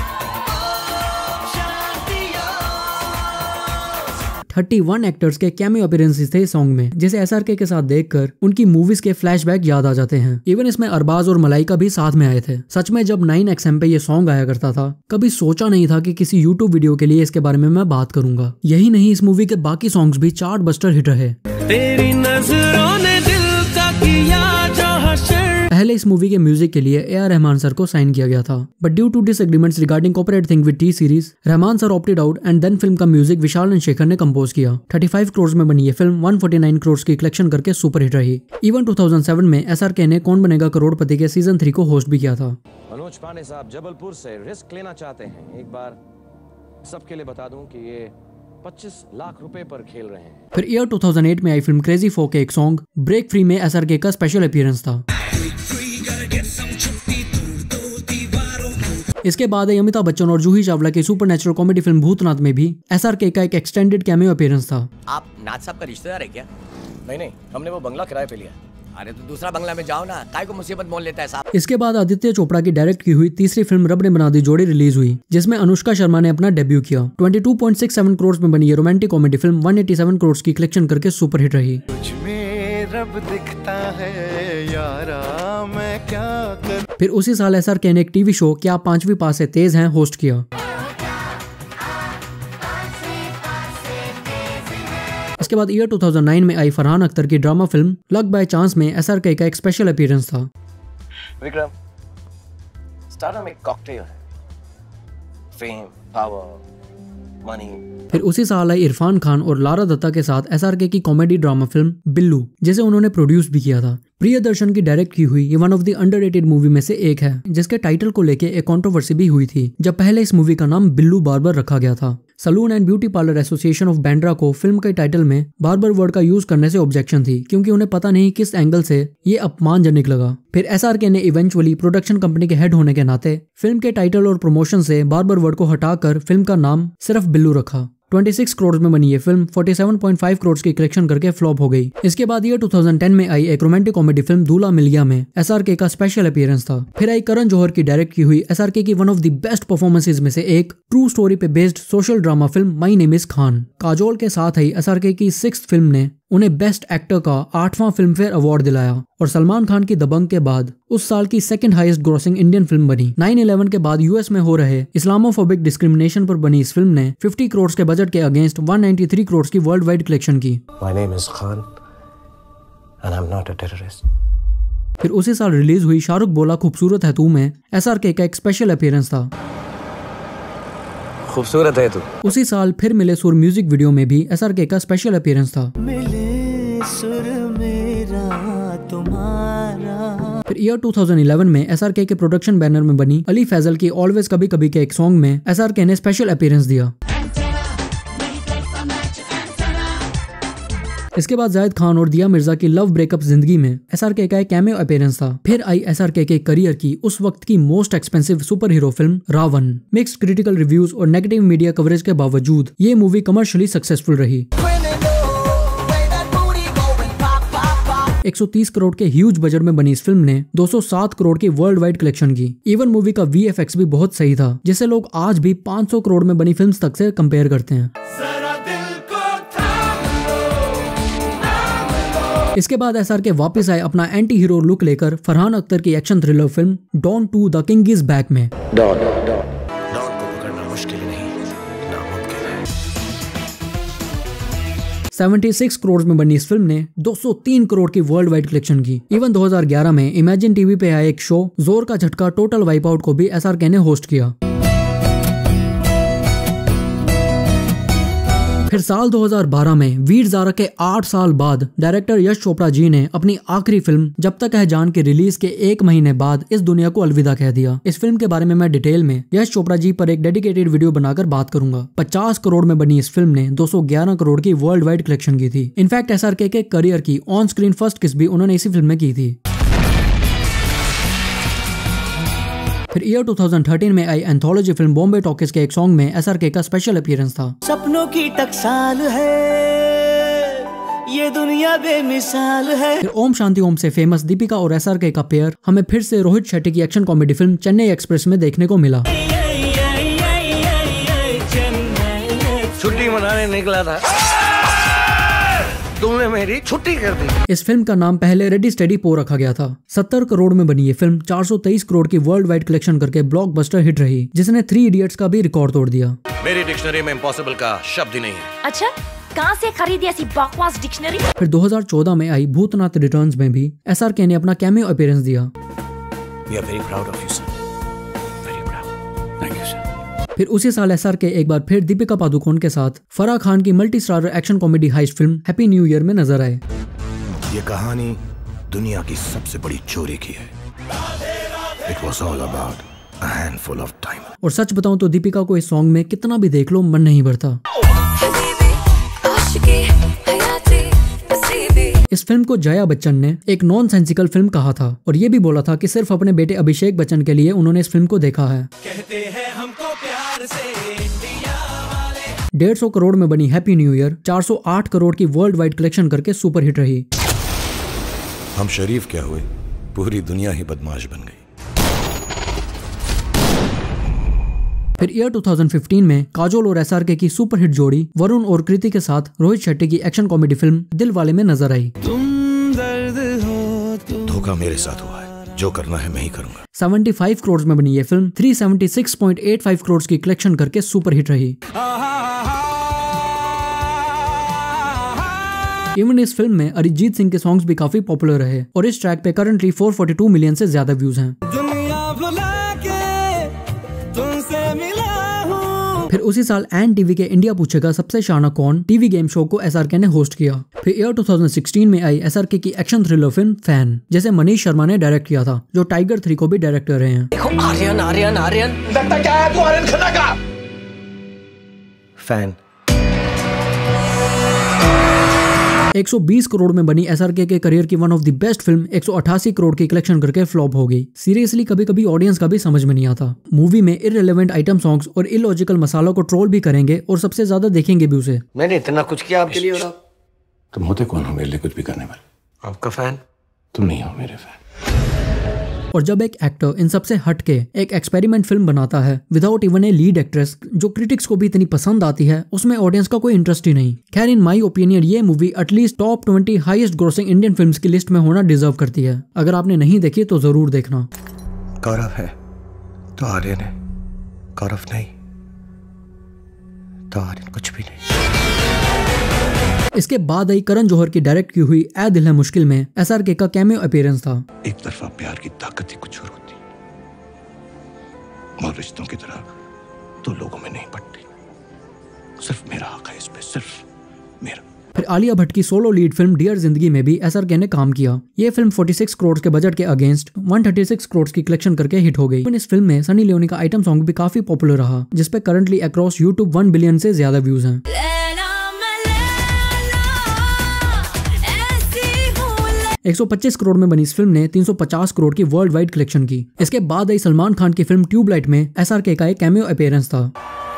S1: 31 एक्टर्स के कैमियो अपीयरेंसेस थे इस सॉन्ग में, जिसे SRK के साथ देखकर उनकी मूवीज के फ्लैशबैक याद आ जाते हैं। इवन इसमें अरबाज और मलाइका भी साथ में आए थे। सच में जब 9XM पे ये सॉन्ग आया करता था, कभी सोचा नहीं था कि किसी YouTube वीडियो के लिए इसके बारे में मैं बात करूंगा। यही नहीं, इस मूवी के बाकी सॉन्ग्स भी चार्ट बस्टर हिट रहे।
S15: तेरी नजरों ने दिल का किया जो हशर।
S1: पहले इस मूवी के म्यूजिक के लिए AR रहमान सर को साइन किया गया था, but due to disagreements regarding copyright thing with T series, Rahman sir opted out and then film का म्यूजिक विशाल एंड शेखर ने कंपोज किया। 35 करोड़ में बनी ये फिल्म 149 करोड़ की कलेक्शन करके सुपर हिट रही। इवन 2007 में SRK ने कौन बनेगा करोड़पति के सीजन 3 को होस्ट भी किया था।
S16: मनोज पांडे साहब जबलपुर से रिस्क लेना चाहते हैं। एक बार सबके लिए बता दूं कि ये 25 लाख रुपए पर खेल रहे हैं।
S1: फिर ईयर 2008 में आई फिल्म क्रेजी 4 के एक सॉन्ग ब्रेक फ्री में SRK का स्पेशल अपीयरेंस था। इसके बाद आई अमिताभ बच्चन और जूही चावला की सुपरनैचुरल कॉमेडी फिल्म भूतनाथ में भी SRK का एक एक्सटेंडेड कैमियो अपीयरेंस था।
S10: आप नाथ साहब का रिश्तेदार है क्या?
S2: नहीं, हमने वो बंगला किराए पे लिया।
S10: अरे तो दूसरा बंगला में जाओ ना, काय को मुसीबत मोल लेता है साहब।
S1: इसके बाद आदित्य चोपड़ा की डायरेक्ट की हुई तीसरी फिल्म रब ने बना दी जोड़ी रिलीज हुई, जिसमें अनुष्का शर्मा ने अपना डेब्यू किया। 22.67 करोड़ में बनी ये रोमांटिक कॉमेडी फिल्म 187 करोड़ की कलेक्शन करके सुपरहिट रही।
S19: रब दिखता है यारा, मैं क्या कर।
S1: फिर उसी साल SRK ने एक टीवी शो क्या आप 5वीं पास से तेज हैं होस्ट किया। इसके बाद ईयर 2009 में आई फरहान अख्तर की drama film luck by chance में SRK का एक स्पेशल अपीयरेंस था।
S10: विक्रम, स्टारडम एक कॉकटेल है, फेम, पावर, मनी।
S1: फिर उसी साल आई इरफान खान और लारा दत्ता के साथ SRK की कॉमेडी ड्रामा फिल्म बिल्लू, जिसे उन्होंने प्रोड्यूस भी किया था। प्रियदर्शन की डायरेक्ट की हुई ये one of the underrated movie में से एक है, जिसके टाइटल को लेके एक कंट्रोवर्सी भी हुई थी, जब पहले इस मूवी का नाम बिल्लू बार्बर रखा गया था। Salon and beauty parlour association of Bandra को फिल्म के टाइटल में बार्बर वर्ड का यूज करने से ऑब्जेक्शन थी, क्योंकि उन्हें पता नहीं किस एंगल से ये अपमानजनक लगा। फिर SRK ने इवेंचुअली प्रोडक्शन कंपनी के हेड होने के नाते फिल्म के टाइटल और प्रमोशन से बार्बर वर्ड को हटाकर फिल्म का नाम सिर्फ बिल्लू रखा। 26 करोड़ में बनी ये फिल्म 47.5 करोड़ की कलेक्शन करके फ्लॉप हो गई। इसके बाद ईयर 2010 में आई एक रोमांटिक कॉमेडी फिल्म दूल्हा मिल गया में SRK का स्पेशल अपीयरेंस था। फिर आई करण जौहर की डायरेक्ट की हुई SRK की one of the best performances में से एक ट्रू स्टोरी पे based social drama film my name is Khan. Kajol के साथ आई SRK की 6th फिल्म ने उन्हें बेस्ट एक्टर का 8वां फिल्म फेयर अवार्ड दिलाया और सलमान खान की दबंग के बाद उस साल की 2nd highest grossing Indian film बनी। 9/11 के बाद US में हो रहे इस्लामोफोबिक डिस्क्रिमिनेशन पर बनी इस फिल्म ने 50 करोड़ के बजट के अगेंस्ट 193 करोड़ की वर्ल्ड वाइड कलेक्शन की।
S19: My name is Khan and I'm not a terrorist.
S1: फिर उसी साल रिलीज हुई शाहरुख बोला खूबसूरत है तू में SRK का एक स्पेशल अपीयरेंस था।
S10: खूबसूरत है तू।
S1: उसी साल फिर मिले सुर म्यूजिक वीडियो में भी SRK का स्पेशल अपीयरेंस था।
S15: मिले सुर मेरा तुम्हारा।
S1: फिर ईयर 2011 में SRK के प्रोडक्शन बैनर में बनी अली फैजल की ऑलवेज कभी कभी के एक सॉन्ग में SRK ने स्पेशल अपीयरेंस दिया। इसके बाद जाहिद खान और दिया मिर्जा की लव ब्रेकअप जिंदगी में SRK का एक कैमियो अपीयरेंस था। फिर आई SRK के करियर की उस वक्त की मोस्ट एक्सपेंसिव सुपर हीरो फिल्म रावण। मिक्स्ड क्रिटिकल रिव्यूज और नेगेटिव मीडिया कवरेज के बावजूद ये मूवी कमर्शियली सक्सेसफुल रही। 130 करोड़ के ह्यूज बजट में बनी इस फिल्म ने 207 करोड़ की वर्ल्ड वाइड कलेक्शन की। इवन मूवी का VFX भी बहुत सही था, जिसे लोग आज भी 500 करोड़ में बनी फिल्म्स तक से कंपेयर करते हैं। इसके बाद SRK वापस आए अपना एंटी हीरो लुक लेकर फरहान अख्तर की action thriller film Don 2 the king is back में।
S19: डॉन को पकड़ना मुश्किल नहीं, नामुमकिन है।
S1: 76 करोड़ में बनी इस फिल्म ने 203 करोड़ की वर्ल्ड वाइड कलेक्शन की। इवन 2011 में इमेजिन टीवी पे आए एक शो जोर का झटका टोटल वाइप आउट को भी SRK ने होस्ट किया। फिर साल 2012 में वीर ज़ारा के 8 साल बाद डायरेक्टर यश चोपड़ा जी ने अपनी आखिरी फिल्म जब तक है जान के रिलीज के 1 महीने बाद इस दुनिया को अलविदा कह दिया। इस फिल्म के बारे में मैं डिटेल में यश चोपड़ा जी पर एक डेडिकेटेड वीडियो बनाकर बात करूंगा। 50 करोड़ में बनी इस फिल्म ने 211 करोड़ की वर्ल्ड वाइड कलेक्शन की थी। इनफैक्ट SRK के करियर की ऑन स्क्रीन फर्स्ट किस भी उन्होंने इसी फिल्म में की थी। फिर ईयर 2013 में आई एंथोलॉजी फिल्म बॉम्बे टॉकीज के एक सॉन्ग में SRK का स्पेशल अपीयरेंस था।
S15: सपनों की टकसाल है ये दुनिया बेमिसाल है।
S1: फिर ओम शांति ओम से फेमस दीपिका और SRK का पेयर हमें फिर से रोहित शेट्टी की एक्शन कॉमेडी फिल्म चेन्नई एक्सप्रेस में देखने को मिला।
S17: छुट्टी मनाने निकला था, तुमने मेरी छुट्टी कर दी।
S1: इस फिल्म का नाम पहले रेडी स्टेडी पो रखा गया था। 70 करोड़ में बनी ये फिल्म 423 करोड़ की वर्ल्ड वाइड कलेक्शन करके ब्लॉकबस्टर हिट रही, जिसने 3 इडियट्स का भी रिकॉर्ड तोड़ दिया।
S16: मेरी डिक्शनरी में इम्पॉसिबल का शब्द ही नहीं है।
S12: अच्छा, कहाँ से खरीदी ऐसी बकवास डिक्शनरी?
S1: फिर 2014 में आई भूतनाथ रिटर्न्स में भी SRK ने अपना कैमियो अपीयरेंस दिया।
S16: We are very proud of you, sir. Very proud. Thank you, sir.
S1: फिर उसी साल SRK एक बार फिर दीपिका पादुकोण के साथ फराह खान की multi starrer action comedy heist फिल्म हैप्पी न्यू ईयर में नजर आए।
S19: ये कहानी दुनिया की सबसे बड़ी चोरी की है। It was all about a handful of diamonds.
S1: और सच बताऊं तो दीपिका को इस सॉन्ग में कितना भी देख लो मन नहीं भरता। इस फिल्म को जया बच्चन ने एक नॉन सेंसिकल फिल्म कहा था और ये भी बोला था कि सिर्फ अपने बेटे अभिषेक बच्चन के लिए उन्होंने इस फिल्म को देखा है।
S15: कहते हैं हमको प्यार से इंडिया वाले।
S1: 150 करोड़ में बनी हैप्पी न्यू ईयर 408 करोड़ की वर्ल्ड वाइड कलेक्शन करके सुपर हिट रही।
S19: हम शरीफ क्या हुए, पूरी दुनिया ही बदमाश बन गई।
S1: फिर ईयर 2015 में काजोल और एसआरके की सुपरहिट जोड़ी वरुण और कृति के साथ रोहित शेट्टी की एक्शन कॉमेडी फिल्म दिल वाले में नजर आई।
S19: धोखा मेरे साथ हुआ है, जो करना है मैं ही करूंगा।
S1: 75 करोड़ में बनी ये फिल्म 376.85 करोड़ की कलेक्शन करके सुपरहिट रही। इवन इस फिल्म में अरिजीत सिंह के सॉन्ग्स भी काफी पॉपुलर रहे और इस ट्रैक पे करंटली 442 मिलियन से ज्यादा व्यूज हैं। फिर उसी साल एन टीवी के इंडिया पूछेगा सबसे शाना कौन टीवी गेम शो को एसआरके ने होस्ट किया। फिर ईयर 2016 में आई एसआरके की एक्शन थ्रिलर फिल्म फैन, जिसे मनीष शर्मा ने डायरेक्ट किया था, जो टाइगर 3 को भी डायरेक्ट कर रहे हैं।
S10: देखो आर्यन आर्यन आर्यन
S16: लगता क्या है तू आर्यन खन्ना का फैन।
S1: 120 करोड़ में बनी एसआरके के करियर की वन ऑफ द बेस्ट फिल्म 188 करोड़ की कलेक्शन करके फ्लॉप हो गई। सीरियसली कभी कभी ऑडियंस का भी समझ में नहीं आता। मूवी में इररिलेवेंट आइटम सॉन्ग्स और इलॉजिकल मसालों को ट्रोल भी करेंगे और सबसे ज्यादा देखेंगे भी उसे।
S16: मैंने इतना कुछ किया आपके लिए। और
S19: तुम होते कौन हो मेरे लिए कुछ भी करने वाले?
S16: आपका फैन।
S19: तुम नहीं हो मेरे फैन।
S1: और जब एक एक्टर इन सबसे हटके एक एक्सपेरिमेंट फिल्म बनाता है without even a lead actress, जो क्रिटिक्स को भी इतनी पसंद आती है, उसमें ऑडियंस का कोई इंटरेस्ट ही नहीं। खैर इन माय ओपिनियन ये movie at least top 20 highest grossing Indian films की लिस्ट में होना डिजर्व करती है। अगर आपने नहीं देखी तो जरूर देखना।
S16: गौरव है तो आर्यन है, गौरव नहीं तो आर्यन कुछ भी नहीं।
S1: इसके बाद आई करण जौहर की डायरेक्ट की हुई ऐ दिल है मुश्किल में एसआरके का कैमियो अपीयरेंस था।
S19: एक तरफा प्यार की ताकत ही कुछ और होती, और रिश्तों की तरह तो लोगों में नहीं पड़ती। सिर्फ मेरा हक है इस पे, सिर्फ मेरा।
S1: फिर आलिया भट्ट की सोलो लीड फिल्म डियर जिंदगी में भी एसआरके ने काम किया। ये फिल्म 46 करोड़ के बजट के अगेंस्ट 136 करोड़ की कलेक्शन करके हिट हो गई। इस फिल्म में सनी लियोनी का आइटम सॉन्ग भी काफी पॉपुलर रहा, जिसपे करंटली अक्रॉस यूट्यूब 1 बिलियन से ज्यादा व्यूज हैं। 125 करोड़ में बनी इस फिल्म ने 350 करोड़ की वर्ल्ड वाइड कलेक्शन की। इसके बाद आई सलमान खान की फिल्म ट्यूबलाइट में एसआरके का एक कैमियो अपीयरेंस था।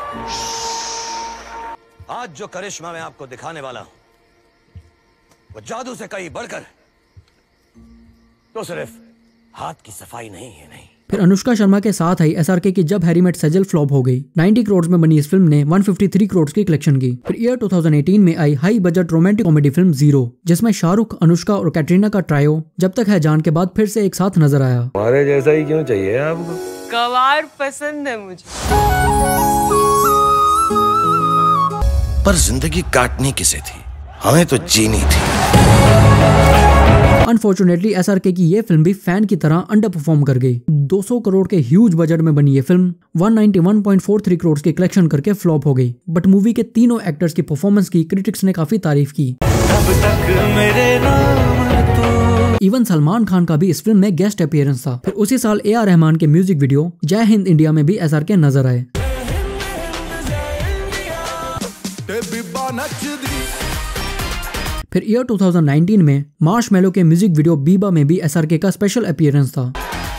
S20: आज जो करिश्मा मैं आपको दिखाने वाला हूं वो जादू से कहीं बढ़कर तो सिर्फ हाथ की सफाई नहीं है। नहीं।
S1: फिर अनुष्का शर्मा के साथ आई एसआरके की जब हैरी मेट सेजल फ्लॉप हो गई। 90 करोड़ में बनी इस फिल्म ने 153 करोड़ की कलेक्शन की। फिर ईयर 2018 में आई हाई बजट रोमांटिक कॉमेडी फिल्म जीरो, जिसमें शाहरुख, अनुष्का और कैटरीना का ट्रायो जब तक है जान के बाद फिर से एक साथ नजर आया।
S17: हमारे जैसा ही क्यों चाहिए आपको?
S21: गवार पसंद है मुझे।
S19: पर जिंदगी काटनी किसे थी, हमें तो जीनी थी।
S1: अनफॉर्चुनेटली एसआरके की ये फिल्म भी फैन की तरह अंडर परफॉर्म कर गई। 200 करोड़ के ह्यूज बजट में बनी ये फिल्म 191.43 करोड़ की कलेक्शन करके फ्लॉप हो गई। बट मूवी के तीनों एक्टर्स की परफॉर्मेंस की क्रिटिक्स ने काफी तारीफ की। इवन सलमान खान का भी इस फिल्म में गेस्ट अपीयरेंस था। फिर उसी साल AR रहमान के म्यूजिक वीडियो जय हिंद इंडिया में भी एसआरके नजर आए। फिर ईयर 2019 में मार्शमैलो के म्यूजिक वीडियो बीबा में भी एसआरके का स्पेशल अपीयरेंस था।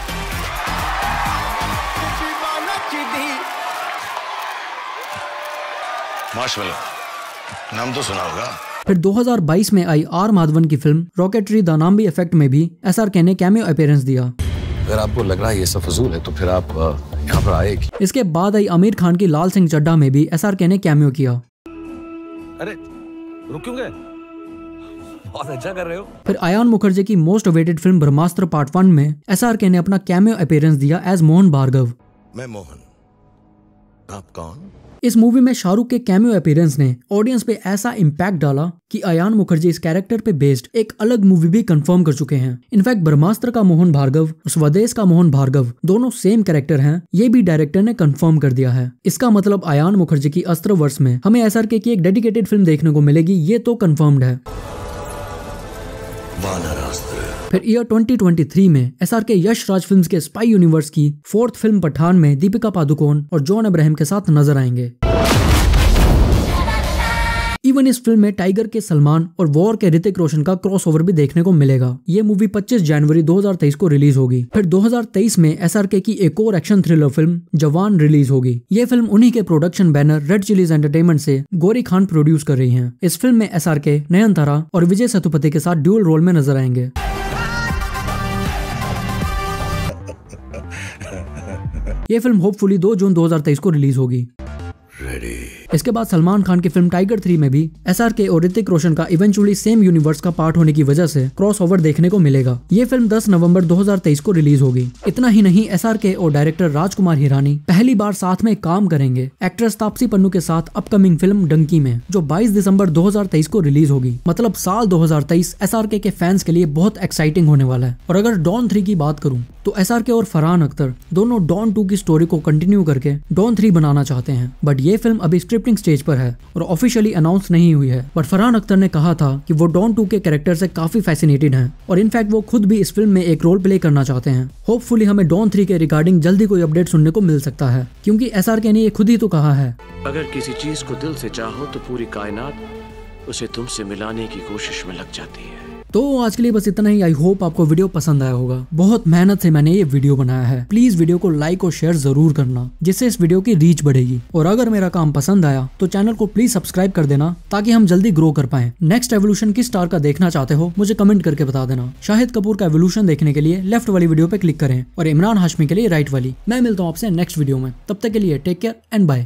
S19: मार्शमैलो नाम तो सुना होगा।
S1: फिर 2022 में आई R माधवन की फिल्म रॉकेटरी द नाम्बी इफेक्ट में भी एसआरके ने कैमियो अपीयरेंस दिया।
S19: अगर आपको लग रहा है ये सब फजूल है तो फिर आप यहाँ पर आए।
S1: इसके बाद आई आमिर खान की लाल सिंह चड्ढा में भी एसआरके ने कैमियो किया।
S20: अरे रुक क्यों गए? बहुत अच्छा कर रहे हो।
S1: फिर अयान मुखर्जी की मोस्ट अवेटेड फिल्म ब्रह्मास्त्र पार्ट 1 में एसआरके ने अपना कैमियो अपीयरेंस दिया एज मोहन भार्गव।
S19: मैं मोहन, आप कौन?
S1: इस मूवी में शाहरुख के कैमियो अपीयरेंस ने ऑडियंस पे ऐसा इम्पैक्ट डाला कि अयान मुखर्जी इस कैरेक्टर पे बेस्ड एक अलग मूवी भी कंफर्म कर चुके हैं। इनफैक्ट ब्रह्मास्त्र का मोहन भार्गव और स्वदेश का मोहन भार्गव दोनों सेम कैरेक्टर हैं, ये भी डायरेक्टर ने कंफर्म कर दिया है। इसका मतलब अयान मुखर्जी की अस्त्रवर्ष में हमें एसआरके की एक डेडिकेटेड फिल्म देखने को मिलेगी, ये तो कंफर्म्ड है। फिर ईयर 2023 में एसआरके यश राज फिल्म्स के स्पाई यूनिवर्स की 4th फिल्म पठान में दीपिका पादुकोण और जॉन अब्राहम के साथ नजर आएंगे। इवन इस फिल्म में टाइगर के सलमान और वॉर के ऋतिक रोशन का क्रॉसओवर भी देखने को मिलेगा। ये मूवी 25 जनवरी 2023 को रिलीज होगी। फिर 2023 में एसआरके की एक और एक्शन थ्रिलर फिल्म जवान रिलीज होगी। ये फिल्म उन्हीं के प्रोडक्शन बैनर रेड चिलीज एंटरटेनमेंट से गौरी खान प्रोड्यूस कर रही हैं। इस फिल्म में एसआरके, नयनतारा और विजय सेतुपति के साथ ड्यूल रोल में नजर आएंगे। ये फिल्म होपफुली 2 जून 2023 को रिलीज होगी। इसके बाद सलमान खान की फिल्म टाइगर 3 में भी SRK और ऋतिक रोशन का इवेंचुअली सेम यूनिवर्स का पार्ट होने की वजह से क्रॉसओवर देखने को मिलेगा। ये फिल्म 10 नवंबर 2023 को रिलीज होगी। इतना ही नहीं, SRK और डायरेक्टर राजकुमार हिरानी पहली बार साथ में काम करेंगे एक्ट्रेस तापसी पन्नू के साथ अपकमिंग फिल्म डंकी में, जो 22 दिसंबर 2023 को रिलीज होगी। मतलब साल 2023 SRK के फैंस के लिए बहुत एक्साइटिंग होने वाला है। और अगर डॉन 3 की बात करूं तो SRK और फरहान अख्तर दोनों डॉन 2 की स्टोरी को कंटिन्यू करके डॉन 3 बनाना चाहते हैं, बट ये फिल्म अभी स्क्रिप्टिंग स्टेज पर है और ऑफिशियली अनाउंस नहीं हुई है। बट फरहान अख्तर ने कहा था कि वो डॉन 2 के कैरेक्टर से काफी फैसिनेटेड हैं और इनफैक्ट वो खुद भी इस फिल्म में एक रोल प्ले करना चाहते हैं। होपफुली हमें डॉन 3 के रिगार्डिंग जल्दी कोई अपडेट सुनने को मिल सकता है, क्योंकि SRK ने ये खुद ही तो कहा है,
S16: अगर किसी चीज को दिल से चाहो तो पूरी कायनात उसे तुमसे मिलाने की कोशिश में लग जाती है।
S1: तो आज के लिए बस इतना ही। आई होप आपको वीडियो पसंद आया होगा। बहुत मेहनत से मैंने ये वीडियो बनाया है। प्लीज वीडियो को लाइक और शेयर जरूर करना, जिससे इस वीडियो की रीच बढ़ेगी। और अगर मेरा काम पसंद आया तो चैनल को प्लीज सब्सक्राइब कर देना, ताकि हम जल्दी ग्रो कर पाए। नेक्स्ट एवोल्यूशन किस स्टार का देखना चाहते हो मुझे कमेंट करके बता देना। शाहिद कपूर का एवोल्यूशन देखने के लिए लेफ्ट वाली वीडियो पे क्लिक करें और इमरान हाशमी के लिए राइट वाली। मैं मिलता हूँ आपसे नेक्स्ट वीडियो में। तब तक के लिए टेक केयर एंड बाय।